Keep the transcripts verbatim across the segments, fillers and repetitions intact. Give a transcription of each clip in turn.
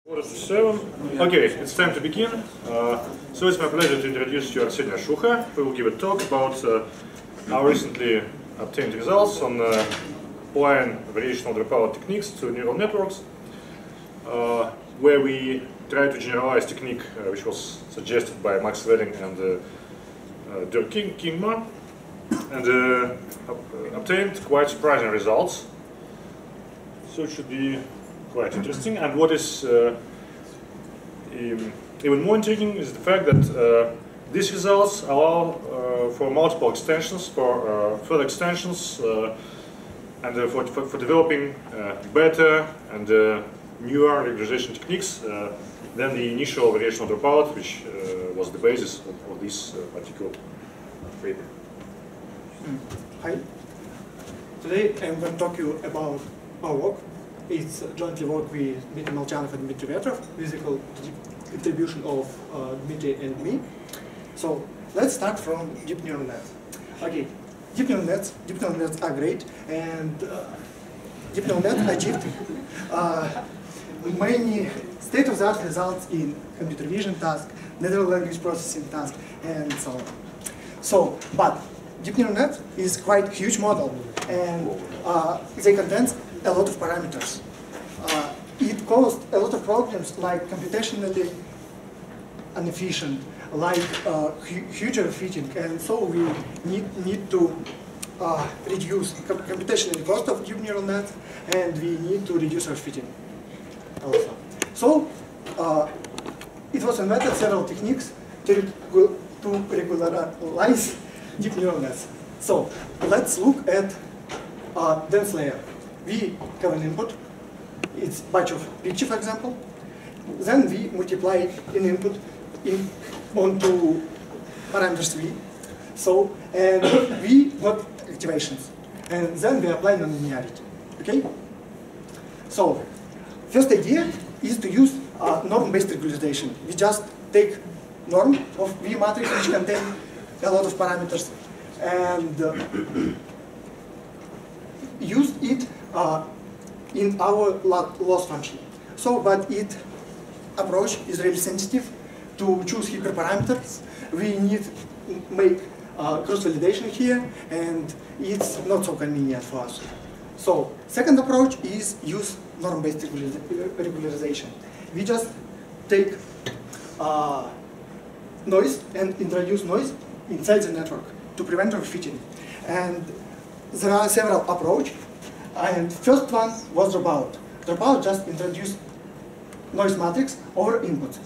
Quarter to seven. Okay, it's time to begin. Uh, so it's my pleasure to introduce you Arsenii Ashukha, who will give a talk about uh, our recently obtained results on uh, applying variational dropout techniques to neural networks, uh, where we try to generalize technique uh, which was suggested by Max Welling and uh, uh, Dirk Kingma, and uh, ob obtained quite surprising results. So it should be quite interesting. And what is uh, even more intriguing is the fact that uh, these results allow uh, for multiple extensions, for uh, further extensions, uh, and uh, for, for, for developing uh, better and uh, newer regularization techniques uh, than the initial variational dropout, which uh, was the basis of, of this uh, particular paper. Hi. Today I'm going to talk to you about our work. It's jointly work with Dmitry Molchanov and Dmitry Vetrov, physical contribution of uh, Dmitry and me. So let's start from deep neural nets. Okay, deep neural nets, deep neural nets are great, and uh, deep neural nets achieved uh, many state-of-the-art results in computer vision tasks, natural language processing tasks, and so on. So, but deep neural net is quite huge model, and uh, they contain a lot of parameters. Uh, it caused a lot of problems like computationally inefficient, like uh, hu huge overfitting, and so we need, need to uh, reduce com computational cost of deep neural nets, and we need to reduce overfitting also. So uh, it was invented several techniques to, regu to regularize deep neural nets. So let's look at uh, dense layer. We have an input, it's a bunch of picture, for example. Then we multiply an input in, onto parameters v. So, and we got activations. And then we apply nonlinearity. Okay? So, first idea is to use uh, norm-based regularization. We just take norm of V matrix which contain a lot of parameters and uh, use it Uh, in our loss function. So, but it approach is really sensitive to choose hyperparameters. We need to make uh, cross-validation here, and it's not so convenient for us. So, second approach is use norm-based regularization. We just take uh, noise and introduce noise inside the network to prevent overfitting. And there are several approaches. And first one was dropout. Dropout just introduced noise matrix over input.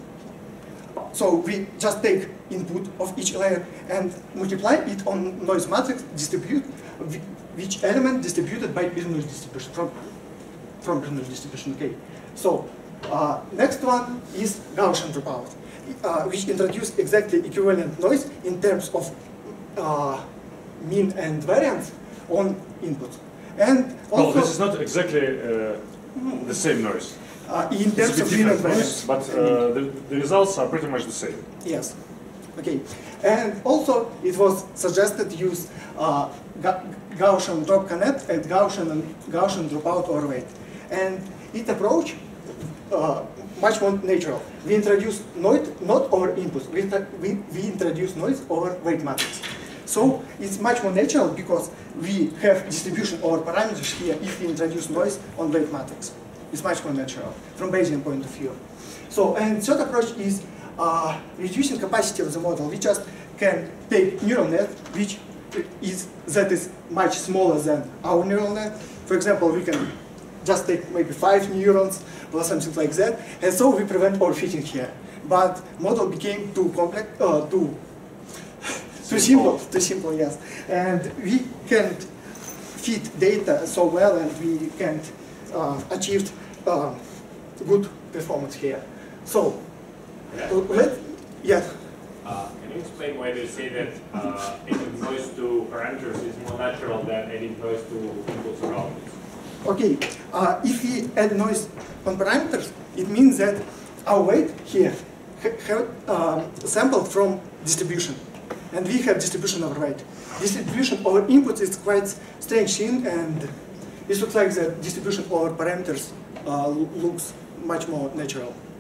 So we just take input of each layer and multiply it on noise matrix, distribute which element distributed by Bernoulli distribution from from Bernoulli distribution. Okay. So uh, next one is Gaussian dropout, uh, which introduced exactly equivalent noise in terms of uh, mean and variance on input. And also, well, this is not exactly uh, the same noise. Uh, in terms of mean and variance, but uh, the, the results are pretty much the same. Yes. Okay. And also, it was suggested to use uh, Ga Gaussian drop connect and Gaussian and Gaussian dropout overweight. And it approach uh, much more natural. We introduce noise not over input. We, we we introduce noise over weight matrix. So it's much more natural because we have distribution over parameters here if we introduce noise on weight matrix. It's much more natural from Bayesian point of view. So, and third approach is uh, reducing capacity of the model. We just can take neural net, which is that is much smaller than our neural net. For example, we can just take maybe five neurons or something like that, and so we prevent overfitting here. But model became too complex, uh, too Too simple, too simple, yes. And we can't fit data so well, and we can't uh, achieve uh, good performance here. So, yeah. let, yeah. Uh, can you explain why they say that uh, adding noise to parameters is more natural than adding noise to inputs or outputs? Okay, uh, if we add noise on parameters, it means that our weight here have uh, sampled from distribution. And we have distribution over weight. Distribution over inputs is quite strange thing, and it looks like the distribution over parameters uh, looks much more natural.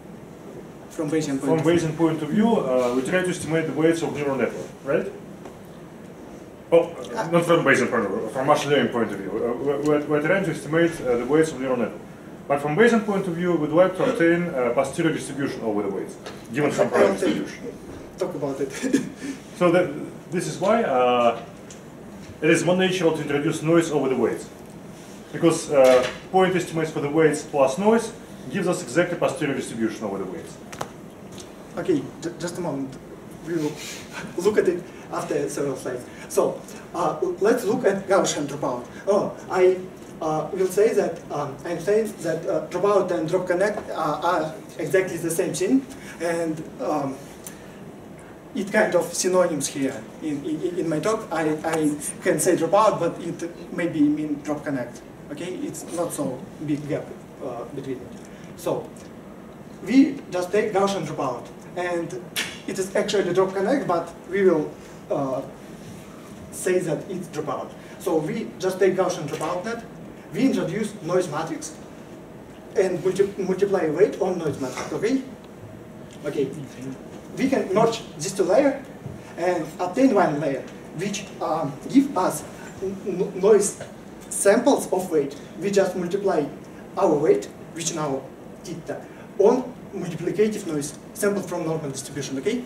from Bayesian point From of view. Bayesian point of view, uh, we try to estimate the weights of neural network, right? Well, uh, not from Bayesian point of view, from machine learning point of view. Uh, we're, we're trying to estimate uh, the weights of neural network. But from Bayesian point of view, we'd like to obtain a posterior distribution over the weights, given some prior distribution. Talk about it. So that, this is why uh, it is more natural to introduce noise over the weights. Because uh, point estimates for the weights plus noise gives us exactly posterior distribution over the weights. Okay, just a moment. We will look at it after several slides. So uh, let's look at Gaussian dropout. Oh, I uh, will say that um, I'm saying that uh, dropout and drop connect uh, are exactly the same thing, and um, it kind of synonyms here in, in, in my talk. I, I can say dropout, but it maybe mean drop connect. Okay, it's not so big gap uh, between it. So we just take Gaussian dropout, and it is actually drop connect, but we will uh, say that it's dropout. So we just take Gaussian dropout net, we introduce noise matrix, and multi multiply weight on noise matrix, okay? Okay. We can merge these two layers and obtain one layer, which um, give us noise samples of weight. We just multiply our weight, which now theta, on multiplicative noise sample from normal distribution, okay?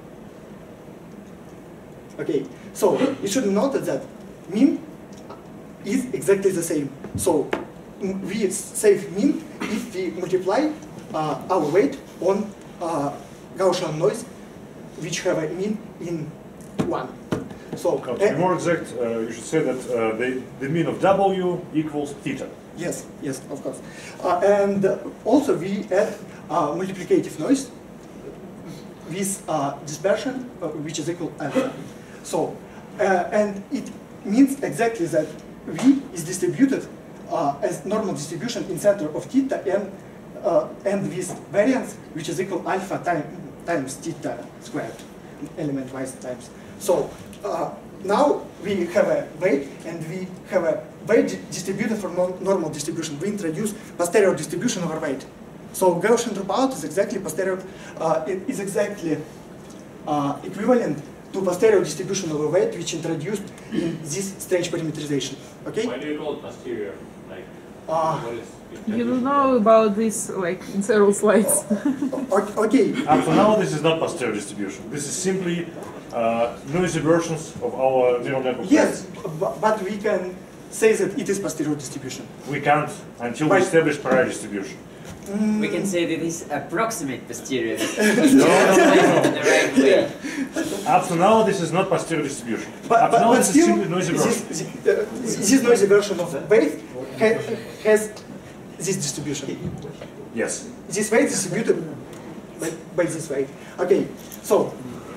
Okay, so you should note that mean is exactly the same. So we save mean if we multiply uh, our weight on uh, Gaussian noise, which have a mean in one. So uh, to be more exact, uh, you should say that uh, the, the mean of W equals theta. Yes, yes, of course. Uh, and uh, also we add uh, multiplicative noise with uh, dispersion, uh, which is equal alpha. So, uh, and it means exactly that V is distributed uh, as normal distribution in center of theta and, uh, and with variance, which is equal alpha time, times theta squared, element-wise times. So uh, now we have a weight, and we have a weight distributed from non normal distribution. We introduce posterior distribution over weight. So Gaussian dropout is exactly posterior, uh, it is exactly uh, equivalent to posterior distribution over weight, which introduced in this strange parameterization. Okay? Why do you call it posterior? Like, uh, what is you don't know about this like in several slides. Okay. Up to now, this is not posterior distribution. This is simply uh, noisy versions of our neural network. Yes, but we can say that it is posterior distribution. We can't until But we establish prior distribution. Mm. We can say that this approximate posterior No, no, no, in the right way. Up to now, this is not posterior distribution. But, Up to but, now, but this still, is simply noisy version. this, uh, this noisy version of weight ha has this distribution. Yes. This weight distributed by, by this weight. Okay, so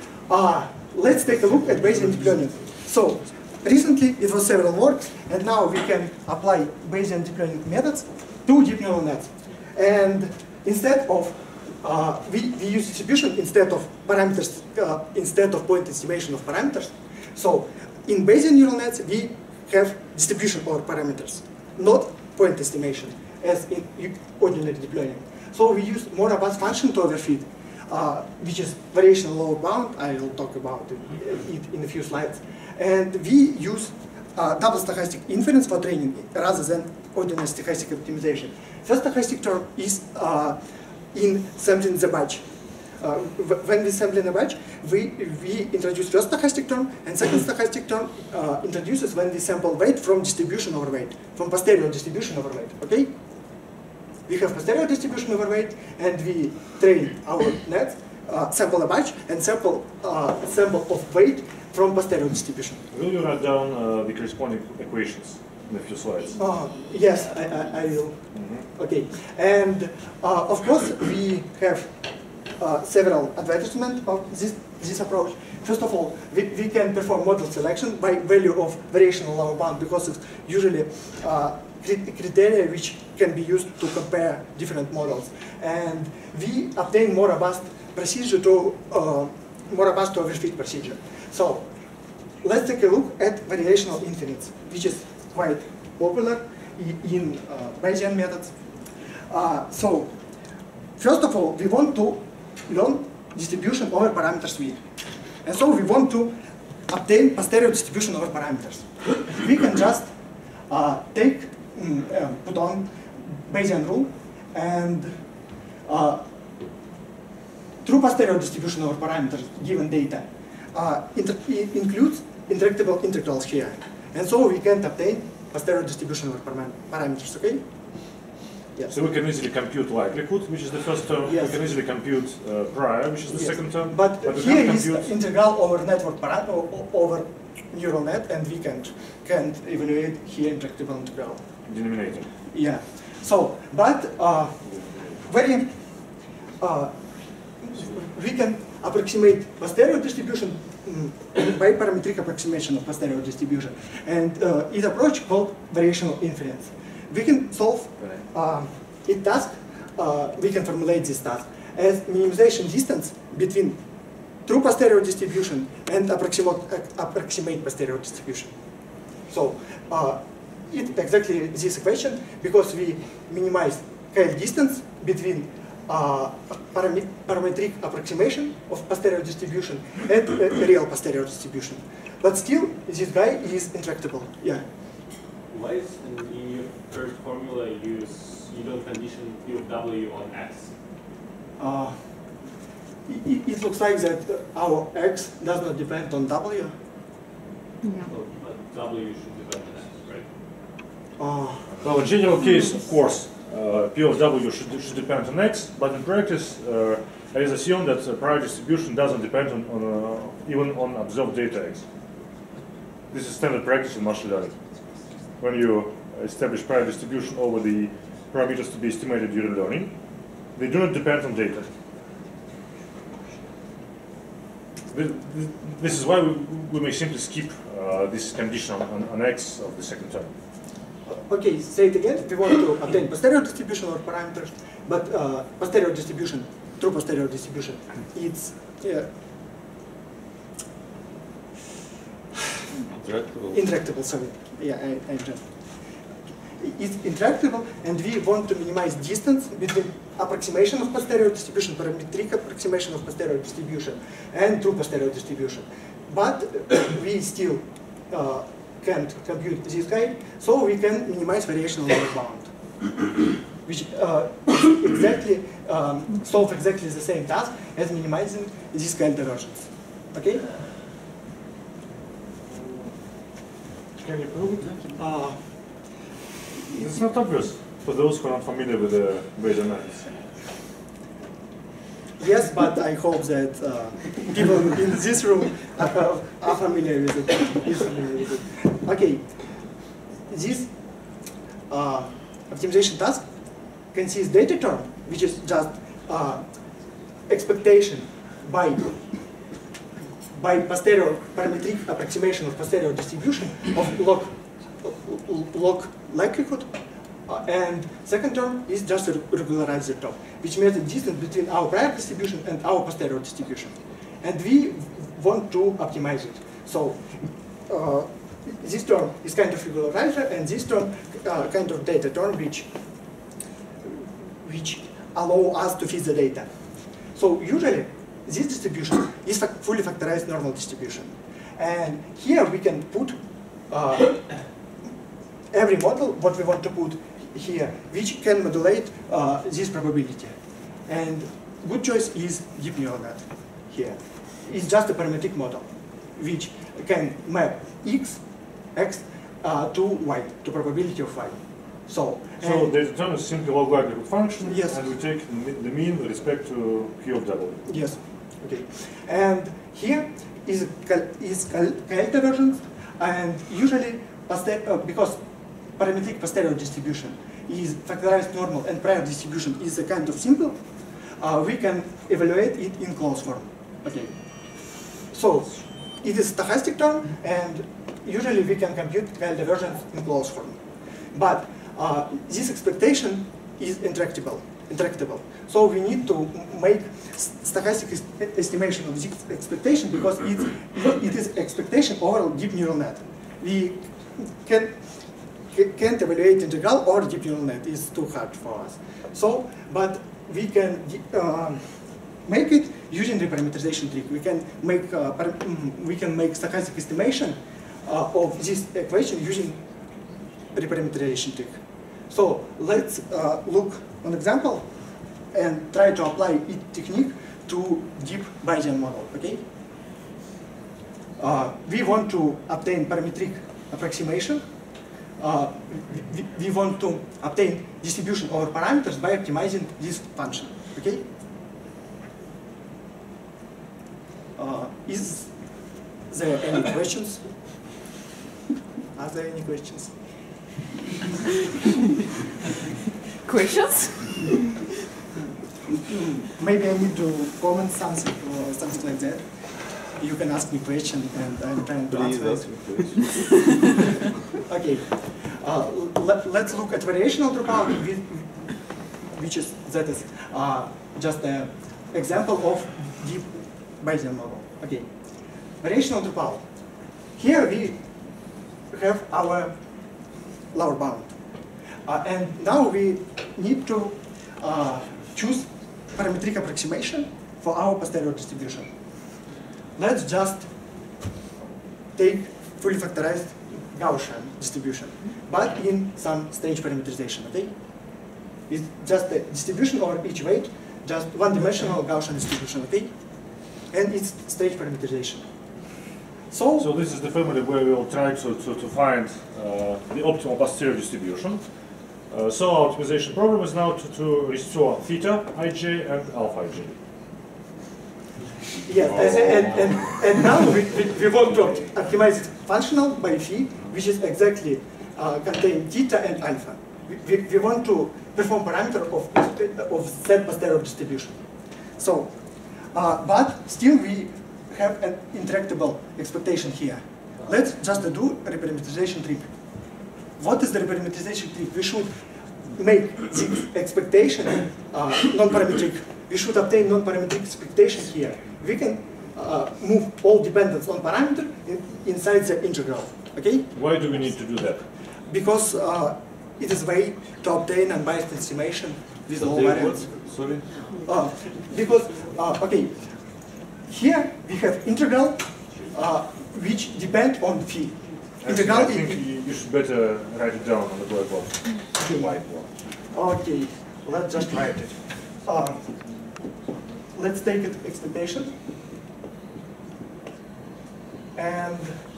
uh, let's take a look at Bayesian deep learning. So recently it was several works, and now we can apply Bayesian deep learning methods to deep neural nets. And instead of uh, we, we use distribution instead of parameters, uh, instead of point estimation of parameters. So in Bayesian neural nets we have distribution over parameters, not point estimation, as in ordinary deep learning. So we use more robust function to overfit, uh, which is variational lower bound. I will talk about it, it in a few slides. And we use uh, double stochastic inference for training rather than ordinary stochastic optimization. First stochastic term is uh, in sampling the batch. Uh, when we sample in a batch, we, we introduce first stochastic term, and second stochastic term uh, introduces when we sample weight from distribution over weight, from posterior distribution over weight, okay? We have posterior distribution over weight, and we train our net, uh, sample a batch, and sample uh, sample of weight from posterior distribution. Will you write down uh, the corresponding equations in a few slides? Uh, yes, I, I, I will. Mm-hmm. Okay, and uh, of course we have uh, several advertisements of this this approach. First of all, we, we can perform model selection by value of variational lower bound, because it's usually uh, criteria which can be used to compare different models, and we obtain more robust procedure to uh, more robust to overfit procedure. So let's take a look at variational inference, which is quite popular in uh, Bayesian methods. Uh, so first of all, we want to learn distribution over parameters V. And so we want to obtain posterior distribution over parameters. We can just uh, take, mm, uh, put on Bayesian rule, and uh, true posterior distribution over parameters given data uh, inter it includes interactable integrals here. And so we can obtain posterior distribution over param parameters, okay? Yes. So we can easily compute likelihood, which is the first term. Yes. We can easily compute uh, prior, which is the Yes. second term. But, but we here can't is compute integral over network parameter over neural net, and we can can't evaluate here interactable integral. denominator. Yeah. So, but uh, very uh, we can approximate posterior distribution um, by parametric approximation of posterior distribution, and uh, is approach called variational inference. We can solve uh, a task. Uh, we can formulate this task as minimization distance between true posterior distribution and approximate, approximate posterior distribution. So uh, it exactly this equation, because we minimize K distance between uh, param parametric approximation of posterior distribution and uh, real posterior distribution. But still, this guy is intractable. Yeah. Why is in your first formula you you don't condition P of W on X? Uh, it, it looks like that our X does not depend on W. Yeah. Well, but W should depend on X, right? Uh, Well, in general case, of course, uh, P of W should, should depend on X, but in practice, uh, it is assumed that uh, prior distribution doesn't depend on, on uh, even on observed data X. This is standard practice in machine learning. When you establish prior distribution over the parameters to be estimated during learning, they do not depend on data. This is why we, we may simply skip uh, this condition on, on X of the second term. Okay, say it again. We want to obtain posterior distribution or parameters, but uh, posterior distribution, true posterior distribution, it's yeah, Intractable. intractable. Sorry, yeah, I, I just. It's intractable, and we want to minimize distance between approximation of posterior distribution, parametric approximation of posterior distribution, and true posterior distribution. But we still uh, can't compute this guy, so we can minimize variational bound, which uh, exactly um, solve exactly the same task as minimizing these kind of diversions. Okay? Can you prove it? Uh, It's not obvious for those who are not familiar with the Bayesian methods. Yes, but I hope that uh, people in this room are, are familiar with it. Is familiar with it. Okay, this uh, optimization task consists data term, which is just uh, expectation by by posterior parametric approximation of posterior distribution of log log likelihood. Uh, and second term is just a regularizer term, which means the distance between our prior distribution and our posterior distribution. And we want to optimize it. So uh, this term is kind of regularizer, and this term uh, kind of data term, which which allow us to fit the data. So usually this distribution is fa fully factorized normal distribution. And here we can put uh, every model, what we want to put here, which can modulate uh, this probability. And good choice is deep neural net here. It's just a parametric model, which can map x, x uh, to y, to probability of y. So, So the term is simply log likelihood function, Yes. and we take the mean with respect to Q of W. yes, okay. And here is cal is cal cal divergence, and usually poster uh, because parametric posterior distribution is factorized normal and prior distribution is a kind of simple, uh, we can evaluate it in closed form. Okay. So it is stochastic term, and usually we can compute Cal divergence in closed form. But uh, this expectation is intractable. intractable. So we need to make stochastic estimation of this expectation, because it, it is expectation over deep neural net. We can can't evaluate integral or deep neural net. It's too hard for us. So, but we can um, make it using the parameterization trick. We can make uh, we can make stochastic estimation uh, of this equation using reparameterization trick. So let's uh, look an example and try to apply it technique to deep Bayesian model. Okay. Uh, we want to obtain parametric approximation. Uh, we, we want to obtain distribution over parameters by optimizing this function. Okay. Uh, is there any questions? Are there any questions? Questions? Maybe I need to comment something or something like that. You can ask me a question and I'm trying to Please answer ask it. me questions. Okay. Uh, let, let's look at variational dropout, which is that is uh, just an example of deep Bayesian model. Okay. Variational dropout. Here we have our lower bound. Uh, and now we need to uh, choose parametric approximation for our posterior distribution. Let's just take fully factorized Gaussian distribution, but in some stage parameterization, okay? It's just a distribution over each weight, just one-dimensional Gaussian distribution, okay? And it's stage parameterization. So, So this is the family where we will try to, to, to find uh, the optimal posterior distribution. Uh, so our optimization problem is now to, to restore theta ij and alpha ij. yes, and, and, and now we, we, we want to optimize it functional by phi, which is exactly uh, contain theta and alpha. We, we, we want to perform parameter of, of that posterior distribution. So, uh, but still we have an intractable expectation here. Let's just do a reparameterization trick. What is the reparameterization trick? We should make the expectation uh, non-parametric. We should obtain non-parametric expectation here. We can uh, move all dependence on parameter in, inside the integral. Okay? Why do we need to do that? Because uh, it is a way to obtain unbiased estimation with low Obtain what? variance. Sorry? Uh, because, uh, okay, here we have integral uh, which depend on phi. Integral I think you, you should better write it down on the blackboard. Whiteboard. Okay, let's just write it. Uh, let's take it expectation. And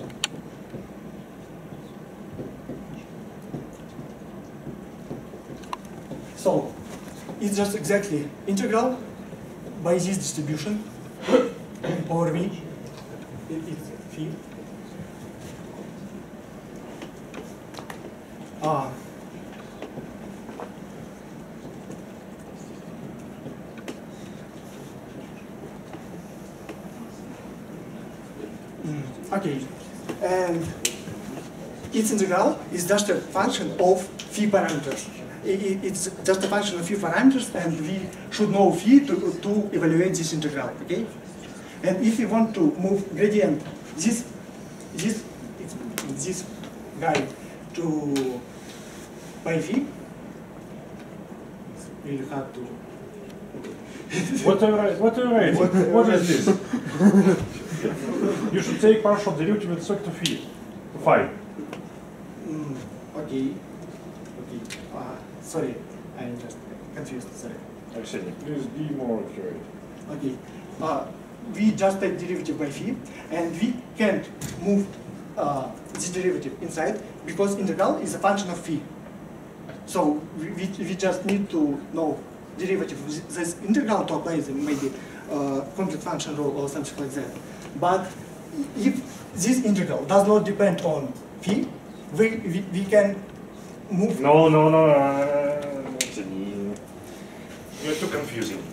so it's just exactly integral by this distribution over V. It, it's phi. Uh, Okay, and its integral is just a function of phi parameters. It's just a function of phi parameters, and we should know phi to, to evaluate this integral, okay? And if we want to move gradient, this, this, this guy to by phi, it's really hard to... What are you writing? What are you writing? What, What is this? You should take partial derivative with respect to phi. Phi. Mm, okay. Okay. Uh, sorry, I'm just confused. Sorry. Arsenii, please be more accurate. Okay. Uh, we just take derivative by phi, and we can't move uh, this derivative inside because integral is a function of phi. So we, we, we just need to know derivative of this integral to apply the maybe uh, complete function rule or something like that. But if this integral does not depend on phi, we, we, we can move. No, no, no. Uh, You're too confusing.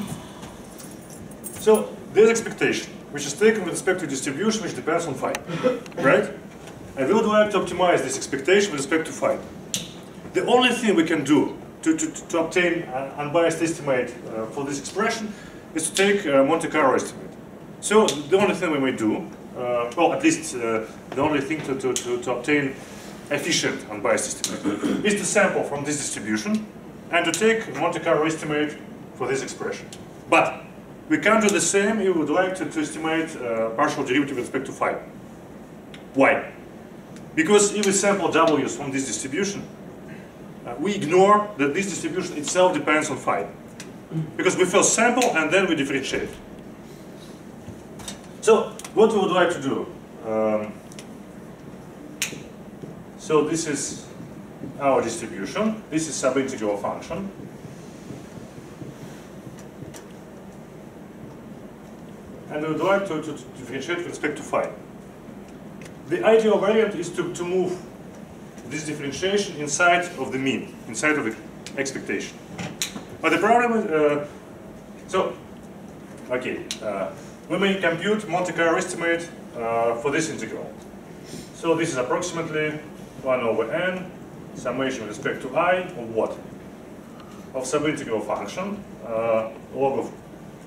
So there's expectation, which is taken with respect to distribution, which depends on phi, right? And we would like to optimize this expectation with respect to phi. The only thing we can do to, to, to obtain an unbiased estimate uh, for this expression is to take a Monte Carlo estimate. So the only thing we may do, uh, well, at least uh, the only thing to, to, to, to obtain efficient unbiased estimate is to sample from this distribution and to take a Monte Carlo estimate for this expression. But we can do the same if we would like to, to estimate uh, partial derivative with respect to phi. Why? Because if we sample w's from this distribution, uh, we ignore that this distribution itself depends on phi. Because we first sample and then we differentiate. So what we would like to do? Um, so this is our distribution. This is subintegral function. And we would like to, to, to differentiate with respect to phi. The ideal variant is to, to move this differentiation inside of the mean, inside of the expectation. But the problem is, uh, so, okay, uh, we may compute Monte Carlo estimate uh, for this integral. So this is approximately one over n, summation with respect to I of what? Of subintegral function, uh, log of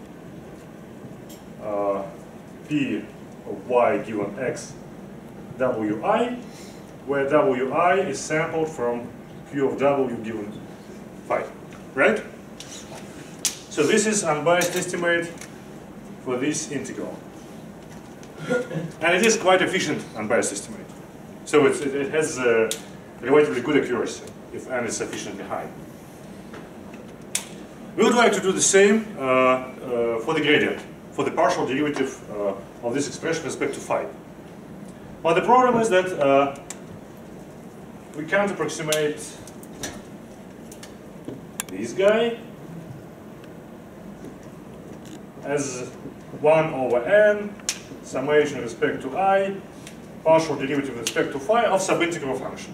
uh, p of y given x wi, where wi is sampled from q of w given phi, right? So this is unbiased estimate for this integral. And it is quite efficient unbiased estimate. So it's, it, it has uh, relatively good accuracy if n is sufficiently high. We would like to do the same uh, uh, for the gradient, for the partial derivative uh, of this expression with respect to phi. But the problem is that uh, we can't approximate this guy as one over n, summation with respect to I, partial derivative with respect to phi of subintegral function.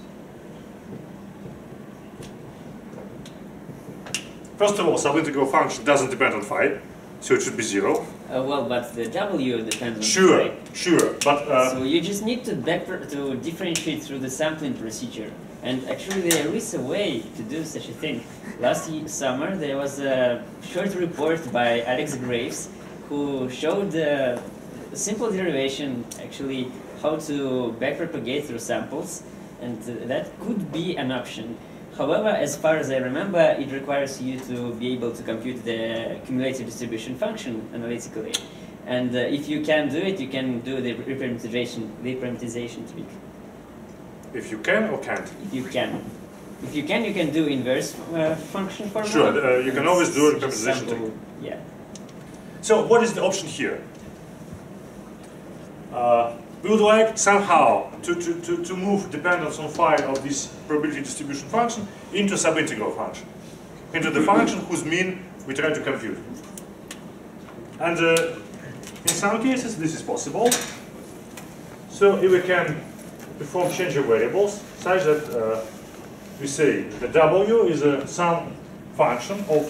First of all, subintegral function doesn't depend on phi, so it should be zero. Uh, well, but the W depends on Sure, phi. sure, but uh, So you just need to back to differentiate through the sampling procedure. And actually, there is a way to do such a thing. Last ye- summer, there was a short report by Alex Graves, who showed uh, a simple derivation, actually, how to backpropagate through samples, and uh, that could be an option. However, as far as I remember, it requires you to be able to compute the cumulative distribution function analytically. And uh, if you can do it, you can do the reparameterization, reparameterization trick. if you can or can't. If you can. If you can, you can do inverse uh, function formula. Sure, uh, you can and always do a just reparameterization sample- trick. Yeah. So what is the option here? Uh, we would like somehow to, to, to, to move dependence on phi of this probability distribution function into a subintegral function, into the function whose mean we try to compute. And uh, in some cases this is possible. So if we can perform change of variables such that uh, we say the W is a some function of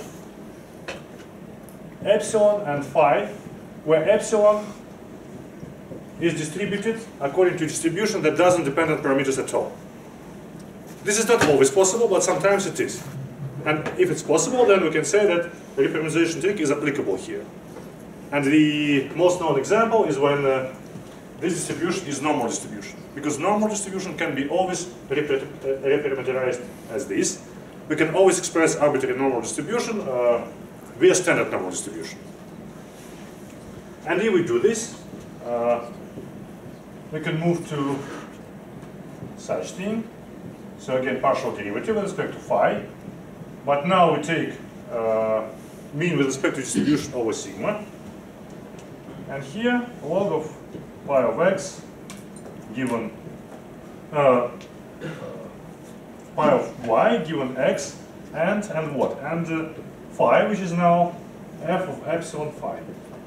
epsilon and phi, where epsilon is distributed according to distribution that doesn't depend on parameters at all. This is not always possible, but sometimes it is. And if it's possible, then we can say that the reparameterization trick is applicable here. And the most known example is when uh, this distribution is normal distribution. Because normal distribution can be always reparameterized as this. We can always express arbitrary normal distribution uh, via standard normal distribution. And if we do this, uh, we can move to such thing. So again, partial derivative with respect to phi. But now we take uh, mean with respect to distribution over sigma. And here, log of phi of x given uh, phi of y given x and and what? And uh, phi, which is now f of epsilon phi.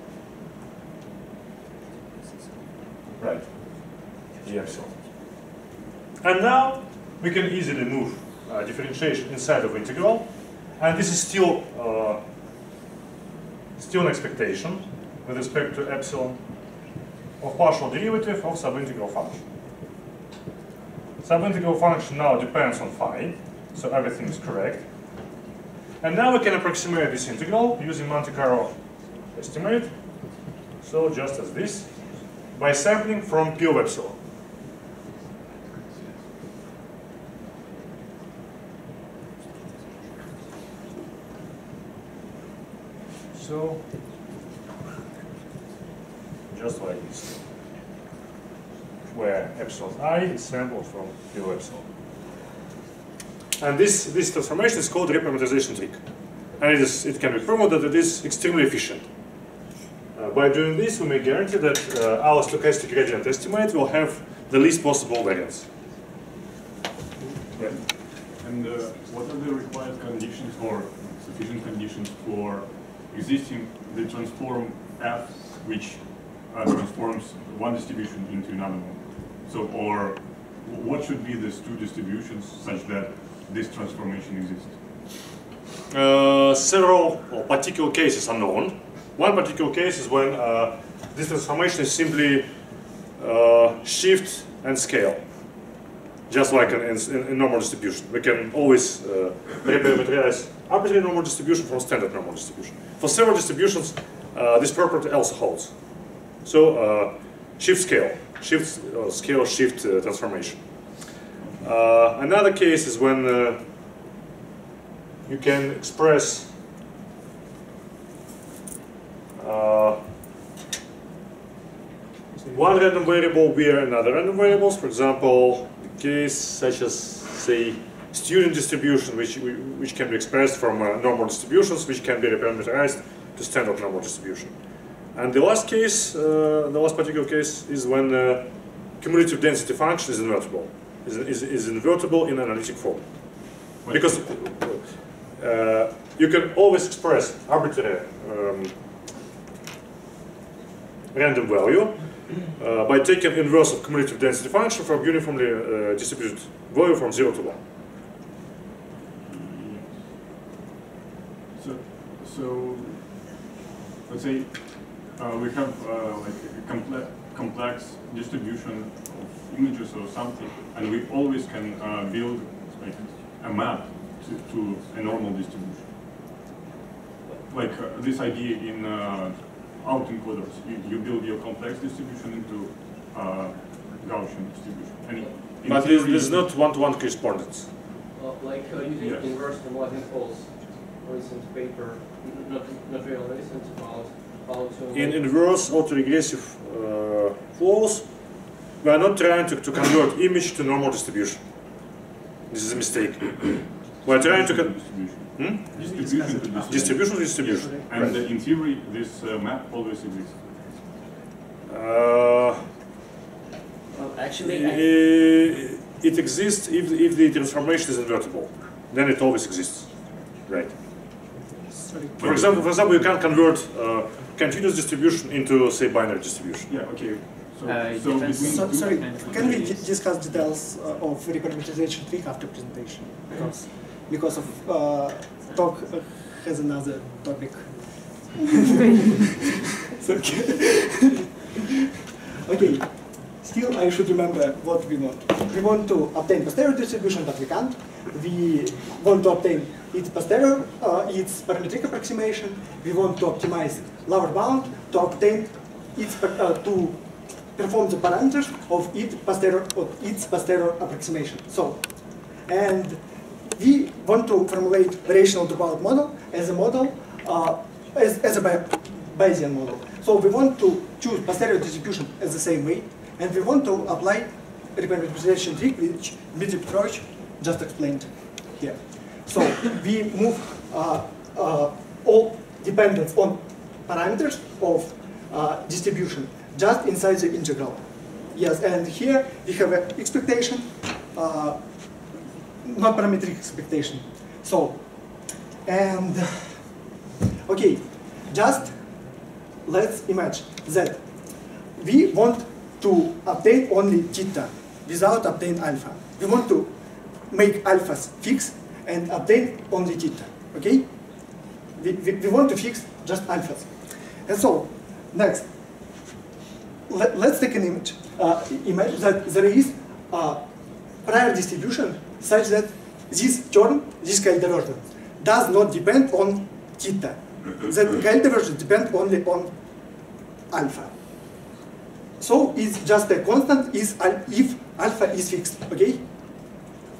Right, the epsilon. And now we can easily move uh, differentiation inside of integral, and this is still uh, still an expectation with respect to epsilon of partial derivative of subintegral function. Subintegral function now depends on phi, so everything is correct. And now we can approximate this integral using Monte Carlo estimate, so just as this, by sampling from P of epsilon. so. Just like this. Where epsilon I is sampled from below epsilon. And this, this transformation is called reparameterization trick. And it, is, it can be proven that it is extremely efficient. Uh, by doing this, we may guarantee that uh, our stochastic gradient estimate will have the least possible variance. Yeah. And uh, what are the required conditions or sufficient conditions for existing the transform F, which uh, transforms one distribution into another one? So, or what should be these two distributions such that this transformation exists? Uh, several or particular cases are known. One particular case is when uh, this transformation is simply uh, shift and scale, just like in, in, in normal distribution. We can always uh, reparameterize arbitrary normal distribution from standard normal distribution. For several distributions, uh, this property also holds. So uh, shift scale, shift uh, scale shift uh, transformation. Uh, another case is when uh, you can express uh, one random variable via another random variables. For example, the case such as, say, student distribution, which which can be expressed from uh, normal distributions, which can be reparameterized to standard normal distribution. And the last case, uh, the last particular case, is when uh, cumulative density function is invertible. Is, is, is invertible in analytic form. Because uh, you can always express arbitrary um, random value uh, by taking inverse of cumulative density function from uniformly uh, distributed value from zero to one. So, so let's say uh, we have uh, like a comple complex distribution of images or something, and we always can uh, build like a map to, to a normal distribution. Like uh, this idea in uh, autoencoders, you, you build your complex distribution into uh, Gaussian distribution. And but there's, there's not one-to-one correspondence. Well, like uh, using Yes. inverse convergent false, for instance, paper, not not real recent about how to. In inverse autoregressive uh, flows, we are not trying to, to convert image to normal distribution. This is a mistake. We are trying to con distribution. Hmm? Distribution to distribution. Distribution to distribution. And Right. uh, in theory, this uh, map always exists. Uh, Well, actually, I, i- it exists if, if the transformation is invertible. Then it always exists. Right. Sorry. For example, for example, you can convert uh, continuous distribution into, say, binary distribution. Yeah, okay. So, Uh, it so depends. between So, two- sorry, Two- can we di- discuss details uh, of reparameterization trick after presentation? Because, because of uh, talk uh, has another topic. So, okay. Okay. Still, I should remember what we want. We want to obtain posterior distribution, but we can't. We want to obtain its posterior, uh, its parametric approximation. We want to optimize lower bound to obtain its uh, to perform the parameters of its posterior of its posterior approximation. So, and we want to formulate variational dropout model as a model uh, as as a Bayesian model. So we want to choose posterior distribution as the same way. And we want to apply reparameterization trick, which Dmitry just explained here. So we move uh, uh, all dependence on parameters of uh, distribution just inside the integral. Yes, and here we have an expectation, uh, not parametric expectation. So, and okay, just let's imagine that we want to obtain only theta without obtain alpha. We want to make alphas fixed and obtain only theta, okay? We, we, we want to fix just alphas. And so, next, let, let's take an image. Uh, imagine that there is a prior distribution such that this term, this Keil divergence, does not depend on theta. That Keil divergence depends only on alpha. So it's just a constant is al if alpha is fixed, okay?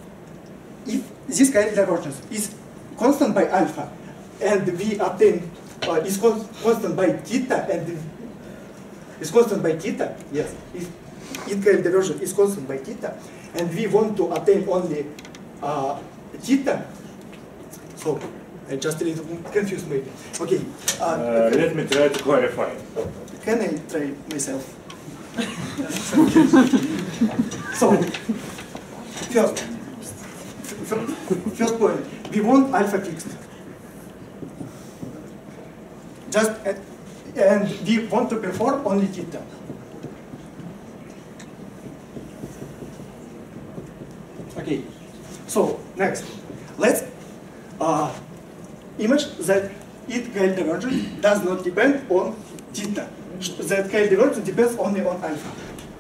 If this Keil divergence is constant by alpha, and we obtain uh, is con constant by theta and is constant by theta. Yes, if integral diversion is constant by theta, and we want to obtain only uh, theta. So I just a little confused maybe. Okay. Uh, Uh, let me try to clarify. Can I try myself? So, first, first point, we want alpha fixed. Just, uh, and we want to perform only theta. Okay, so next, let's uh, image that integral divergence does not depend on theta. That integral divergence depends only on alpha.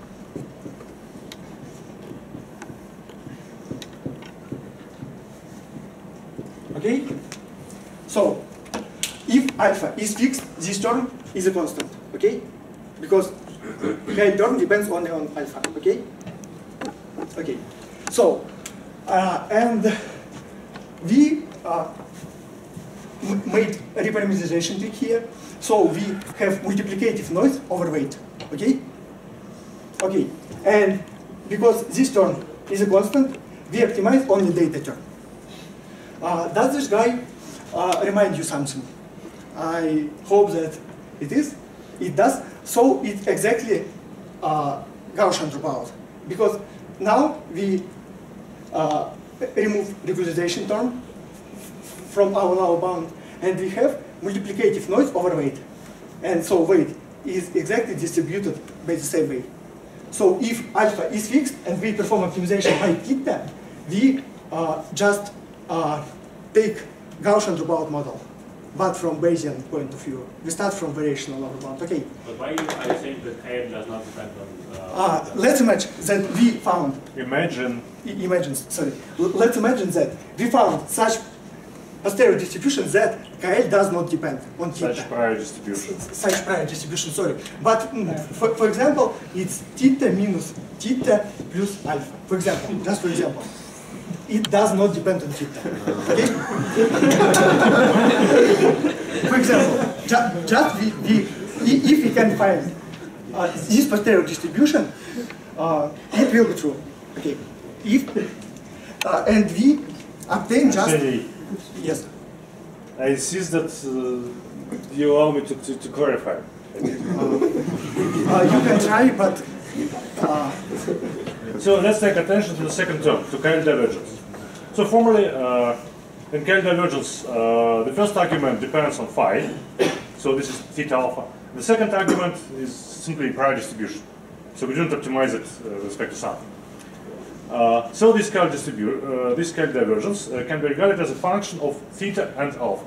Okay? So, if alpha is fixed, this term is a constant. Okay? Because integral term depends only on alpha. Okay? Okay. So, uh, and we uh, made a reparameterization trick here. So we have multiplicative noise over weight. Okay? Okay. And because this term is a constant, we optimize only data term. Uh, does this guy uh, remind you something? I hope that it is. It does. So it's exactly uh, Gaussian dropout. Because now we uh, remove regularization term from our lower bound, and we have multiplicative noise over weight. And so weight is exactly distributed by the same way. So if alpha is fixed and we perform optimization by theta, we uh, just uh, take Gaussian dropout model, but from Bayesian point of view. We start from variational lower bound. Okay. But why are you saying that K does not depend on? Uh, Uh, let's imagine that we found. Imagine. I imagine. Sorry. L let's imagine that we found such posterior distribution that K L does not depend on theta. Such prior distribution. Such prior distribution. Sorry. But mm, for, for example, it's theta minus theta plus alpha. For example, just for example, it does not depend on theta. Okay. For example, ju just we, we if we can find uh, this posterior distribution, uh, it will be true. Okay. If uh, and we obtain just Ashukha, yes. I insist that uh, you allow me to, to, to clarify. Uh, uh, you can try, but uh, So let's take attention to the second term, to K L divergence. So formally, uh, in K L divergence, uh, the first argument depends on phi, so this is theta alpha. The second argument is simply prior distribution, so we don't optimize it uh, with respect to something. Uh, so this K L distribu uh, this K L divergence uh, can be regarded as a function of theta and alpha.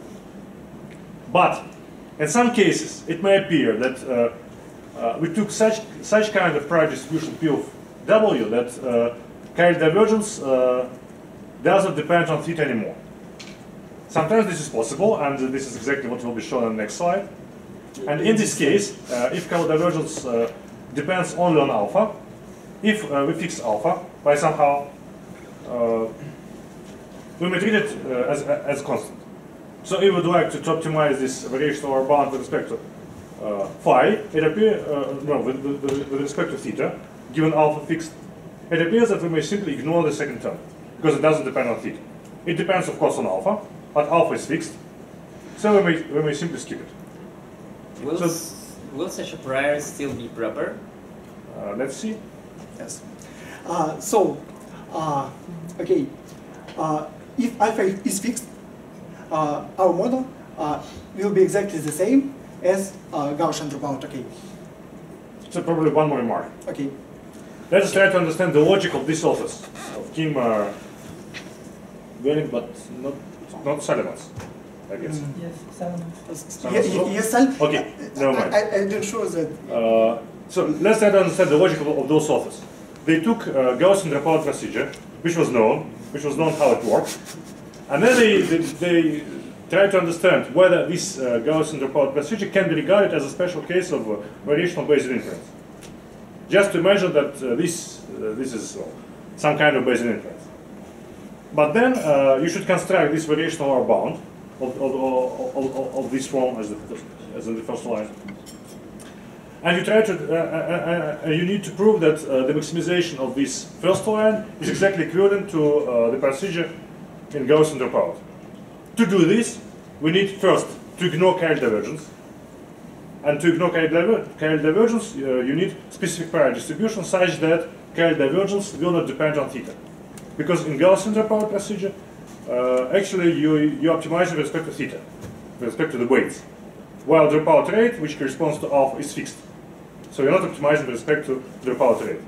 But in some cases, it may appear that uh, uh, we took such such kind of prior distribution P of W that uh, K L divergence uh, doesn't depend on theta anymore. Sometimes this is possible, and uh, this is exactly what will be shown on the next slide. And in this case, uh, if K L divergence uh, depends only on alpha, if uh, we fix alpha by somehow, uh, we may treat it uh, as, as constant. So if we would like to, to optimize this variation over bound with respect to uh, phi, it appears, uh, no, with, with, with respect to theta, given alpha fixed, it appears that we may simply ignore the second term, because it doesn't depend on theta. It depends, of course, on alpha, but alpha is fixed, so we may, we may simply skip it. Will, So- s- will such a prior still be proper? Uh, let's see. yes. Uh, so, uh, okay, uh, if alpha is fixed, uh, our model uh, will be exactly the same as uh, Gaussian dropout. Okay. So probably one more remark. Okay. Let us try to understand the logic of this office of Kim uh, Welling, but not not Sullivan's, I guess. Yes, seven. Yes, yes, Sal. Okay, never mind. I, I, I'm not sure that. Uh, so let's try to understand the logic of, of those authors. They took uh, Gaussian dropout procedure, which was known, which was known how it worked, and then they, they, they tried to understand whether this uh, Gaussian dropout procedure can be regarded as a special case of uh, variational Bayesian inference. Just to imagine that uh, this uh, this is uh, some kind of Bayesian inference. But then uh, you should construct this variational lower bound of, of, of, of, of this form as, the, as in the first line. And you try to, uh, uh, uh, you need to prove that uh, the maximization of this first line is exactly equivalent to uh, the procedure in Gaussian dropout. To do this, we need first to ignore chiral divergence. And to ignore chiral divergence, uh, you need specific prior distribution such that chiral divergence will not depend on theta. Because in Gaussian dropout procedure, uh, actually you, you optimize with respect to theta, with respect to the weights. While dropout rate, which corresponds to alpha, is fixed. So you're not optimizing with respect to dropout rate.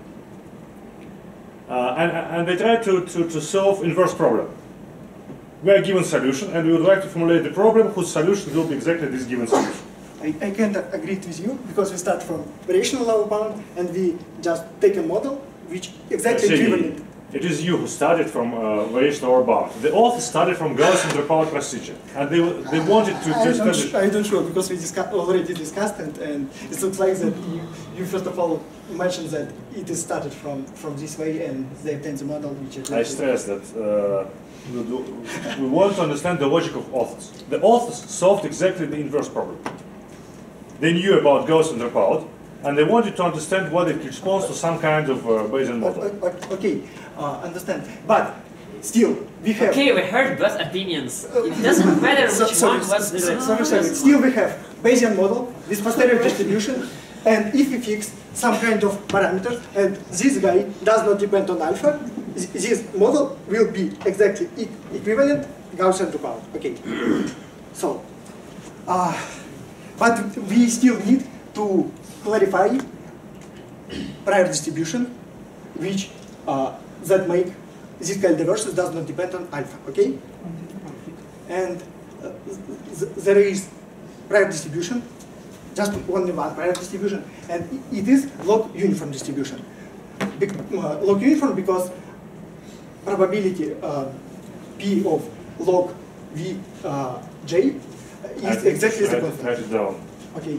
Uh, and, and they try to, to, to solve inverse problem. We are given solution, and we would like to formulate the problem whose solution will be exactly this given solution. I, I can't agree with you, because we start from variational lower bound, and we just take a model which exactly equivalent. It is you who started from uh, variational lower bound. The authors started from Gaussian dropout procedure, and they they wanted to, to I establish. don't, I don't sure, because we discuss, already discussed it, and it looks like that you, you first of all mentioned that it is started from from this way, and they obtained the model which is. I stress that uh, we, do, we want to understand the logic of authors. The authors solved exactly the inverse problem. They knew about Gaussian dropout, and they wanted to understand what it corresponds to some kind of uh, Bayesian model. Okay, uh, understand. But still, we have. Okay, we heard both opinions. It doesn't matter So- which sorry, one was the. sorry, sorry, sorry. Still, we have Bayesian model with posterior distribution, and if we fix some kind of parameters, and this guy does not depend on alpha, th- this model will be exactly e equivalent Gaussian dropout. Okay. So, uh, but we still need to clarify prior distribution, which uh, that make this chiral divergence does not depend on alpha. Okay. And uh, th there is prior distribution, just only one prior distribution, and it is log uniform distribution. Bec uh, log uniform because probability uh, p of log v uh, j is exactly the constant. Write it down. Okay.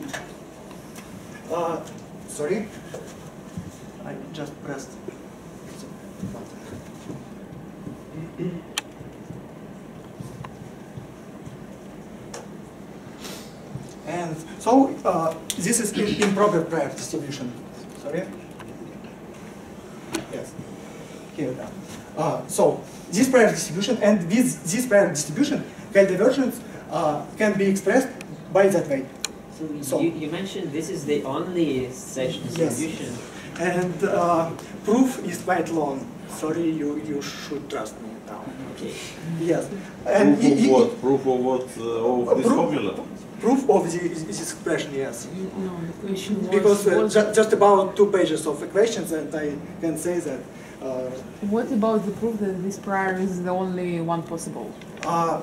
Uh, sorry, I just pressed the button. And so uh, this is in improper prior distribution. Sorry. Yes. Here now. Uh, so this prior distribution, and with this prior distribution, chiral divergence uh, can be expressed by that way. So, So- you, you mentioned this is the only such distribution. And uh, proof is quite long. Sorry, you, you should trust me now. Okay. Yes. And Proof i- i- of what? Proof of what? Uh, of this Proof- formula? Proof of the, this expression, yes. No, the question was, Because uh, was ju just about two pages of equations, and I can say that uh, what about the proof that this prior is the only one possible? uh,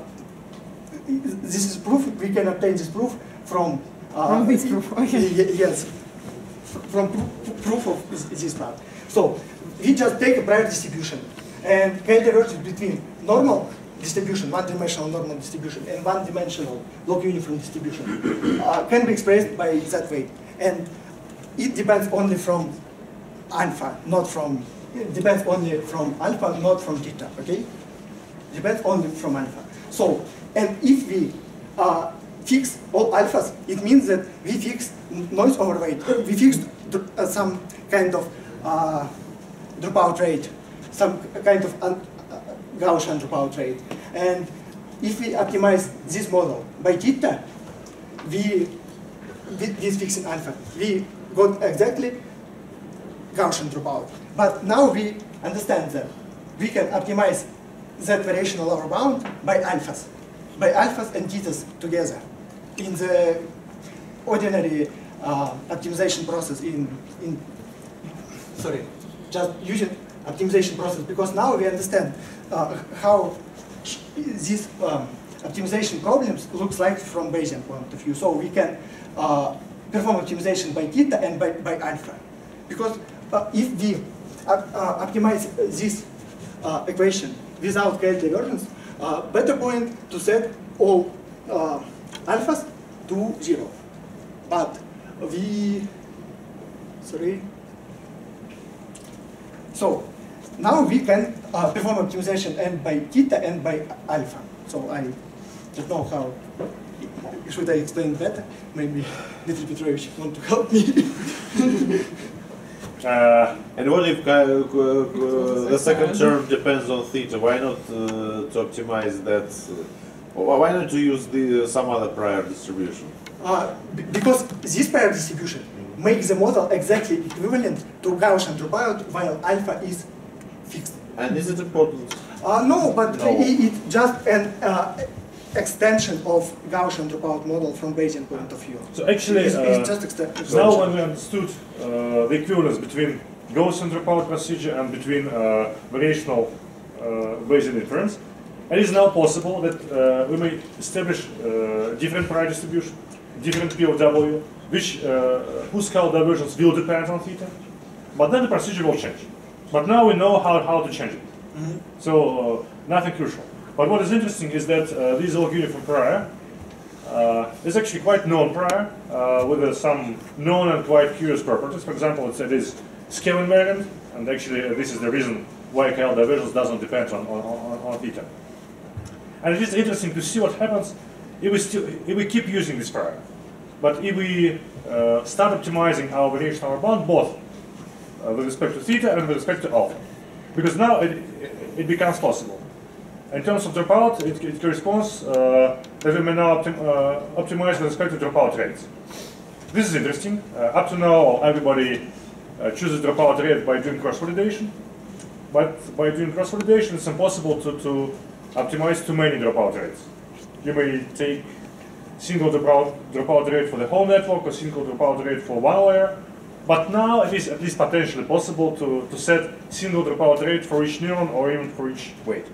this is proof. We can obtain this proof from uh, From this proof, okay. y- yes, from pro proof of this, this part. So we just take a prior distribution and chiral divergence between normal distribution, one-dimensional normal distribution, and one-dimensional log uniform distribution uh, can be expressed by that way. And it depends only from alpha, not from, it depends only from alpha, not from theta, okay? Depends only from alpha. So, and if we uh, fix all alphas, it means that we fix noise overweight, we fix uh, some kind of uh, dropout rate, some kind of un Gaussian dropout rate. And if we optimize this model by theta, we, with this fixing alpha, we got exactly Gaussian dropout. But now we understand that we can optimize that variational lower bound by alphas, by alphas and thetas together in the ordinary uh, optimization process in, in, sorry, just using optimization process, because now we understand uh, how these um, optimization problems looks like from Bayesian point of view. So we can uh, perform optimization by theta and by, by alpha. Because uh, if we uh, uh, optimize this uh, equation without chiral divergence, uh, better point to set all uh, alphas to zero. But we, sorry. So now we can uh, perform optimization and by theta and by alpha. So I don't know how. Should I explain better? Maybe Dmitry Petrovich want to help me. Uh, And what if uh, uh, the second term depends on theta? Why not uh, to optimize that? Uh, why not to use the some other prior distribution? Uh, because this prior distribution makes the model exactly equivalent to Gaussian dropout while alpha is fixed. And is it important? Uh, no, but No. It, it's just an uh, extension of Gaussian dropout model from Bayesian point of view. so actually, It's, uh, it's just extension. now when we understood uh, the equivalence between Gaussian dropout procedure and between uh, variational uh, Bayesian inference, it is now possible that uh, we may establish uh, different prior distribution, different P of W, which uh, whose scale divergence will depend on theta, but then the procedure will change. But now we know how, how to change it. Mhm. So uh, nothing crucial. But what is interesting is that uh, this log uniform prior uh, is actually quite known prior uh, with uh, some known and quite curious properties. For example, it's, it is scale invariant, and actually uh, this is the reason why K L divergence doesn't depend on, on, on, on theta. And it is interesting to see what happens if we, still, if we keep using this prior. But if we uh, start optimizing our variational bound both uh, with respect to theta and with respect to alpha. Because now it, it becomes possible. In terms of dropout, it, it corresponds uh, that we may now optim uh, optimize with respect to dropout rates. This is interesting. Uh, up to now, everybody uh, chooses dropout rate by doing cross-validation. But by doing cross-validation, it's impossible to, to optimize too many dropout rates. You may take single dropout, dropout rate for the whole network or single dropout rate for one layer. But now it is at least potentially possible to, to set single dropout rate for each neuron or even for each weight.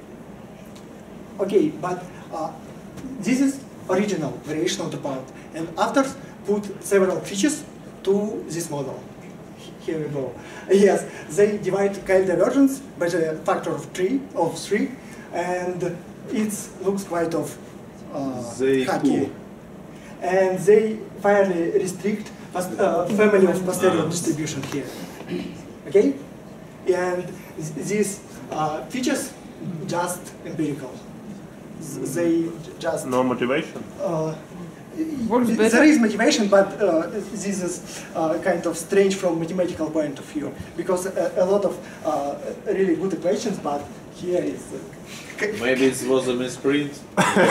Okay, but uh, this is original variational dropout, and authors put several features to this model. Here we go. Yes, they divide K L divergence by the factor of three, of three, and it looks quite of uh, They hacky. cool. And they finally restrict uh, family of posterior distribution here. Okay, and th these uh, features just empirical. They just No motivation. uh, Works better. there is motivation, but uh, this is uh, kind of strange from mathematical point of view, because a, a lot of uh, really good equations, but here is uh, Maybe it was a misprint.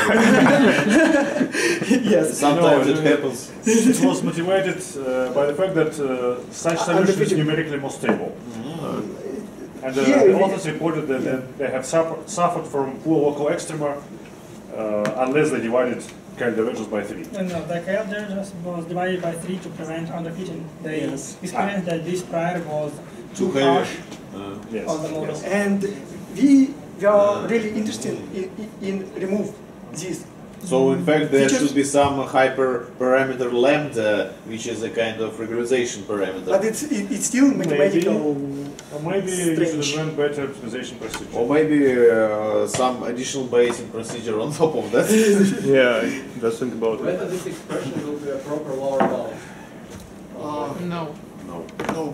yes. Sometimes No, it uh, happens. It was motivated uh, by the fact that uh, such solution is numerically more stable. Uh, and uh, Here the we- authors reported that, that they have suffer, suffered from poor local extrema uh, unless they divided K L divergence by three. No, no, the K L divergence was divided by three to prevent underfitting. They Yes. experienced that this prior was too Too harsh heavy. Uh, Yes. on the model. yes. And we we are really interested in, in, in remove this. So in fact there Features- should be some hyperparameter lambda, which is a kind of regularization parameter. But it's it, it's still mathematical. Or maybe you should Strange. invent better optimization procedure. Or maybe uh, some additional Bayesian procedure on top of that. Yeah, just think about it. Whether this expression will be a proper lower bound. Uh, No. No. no.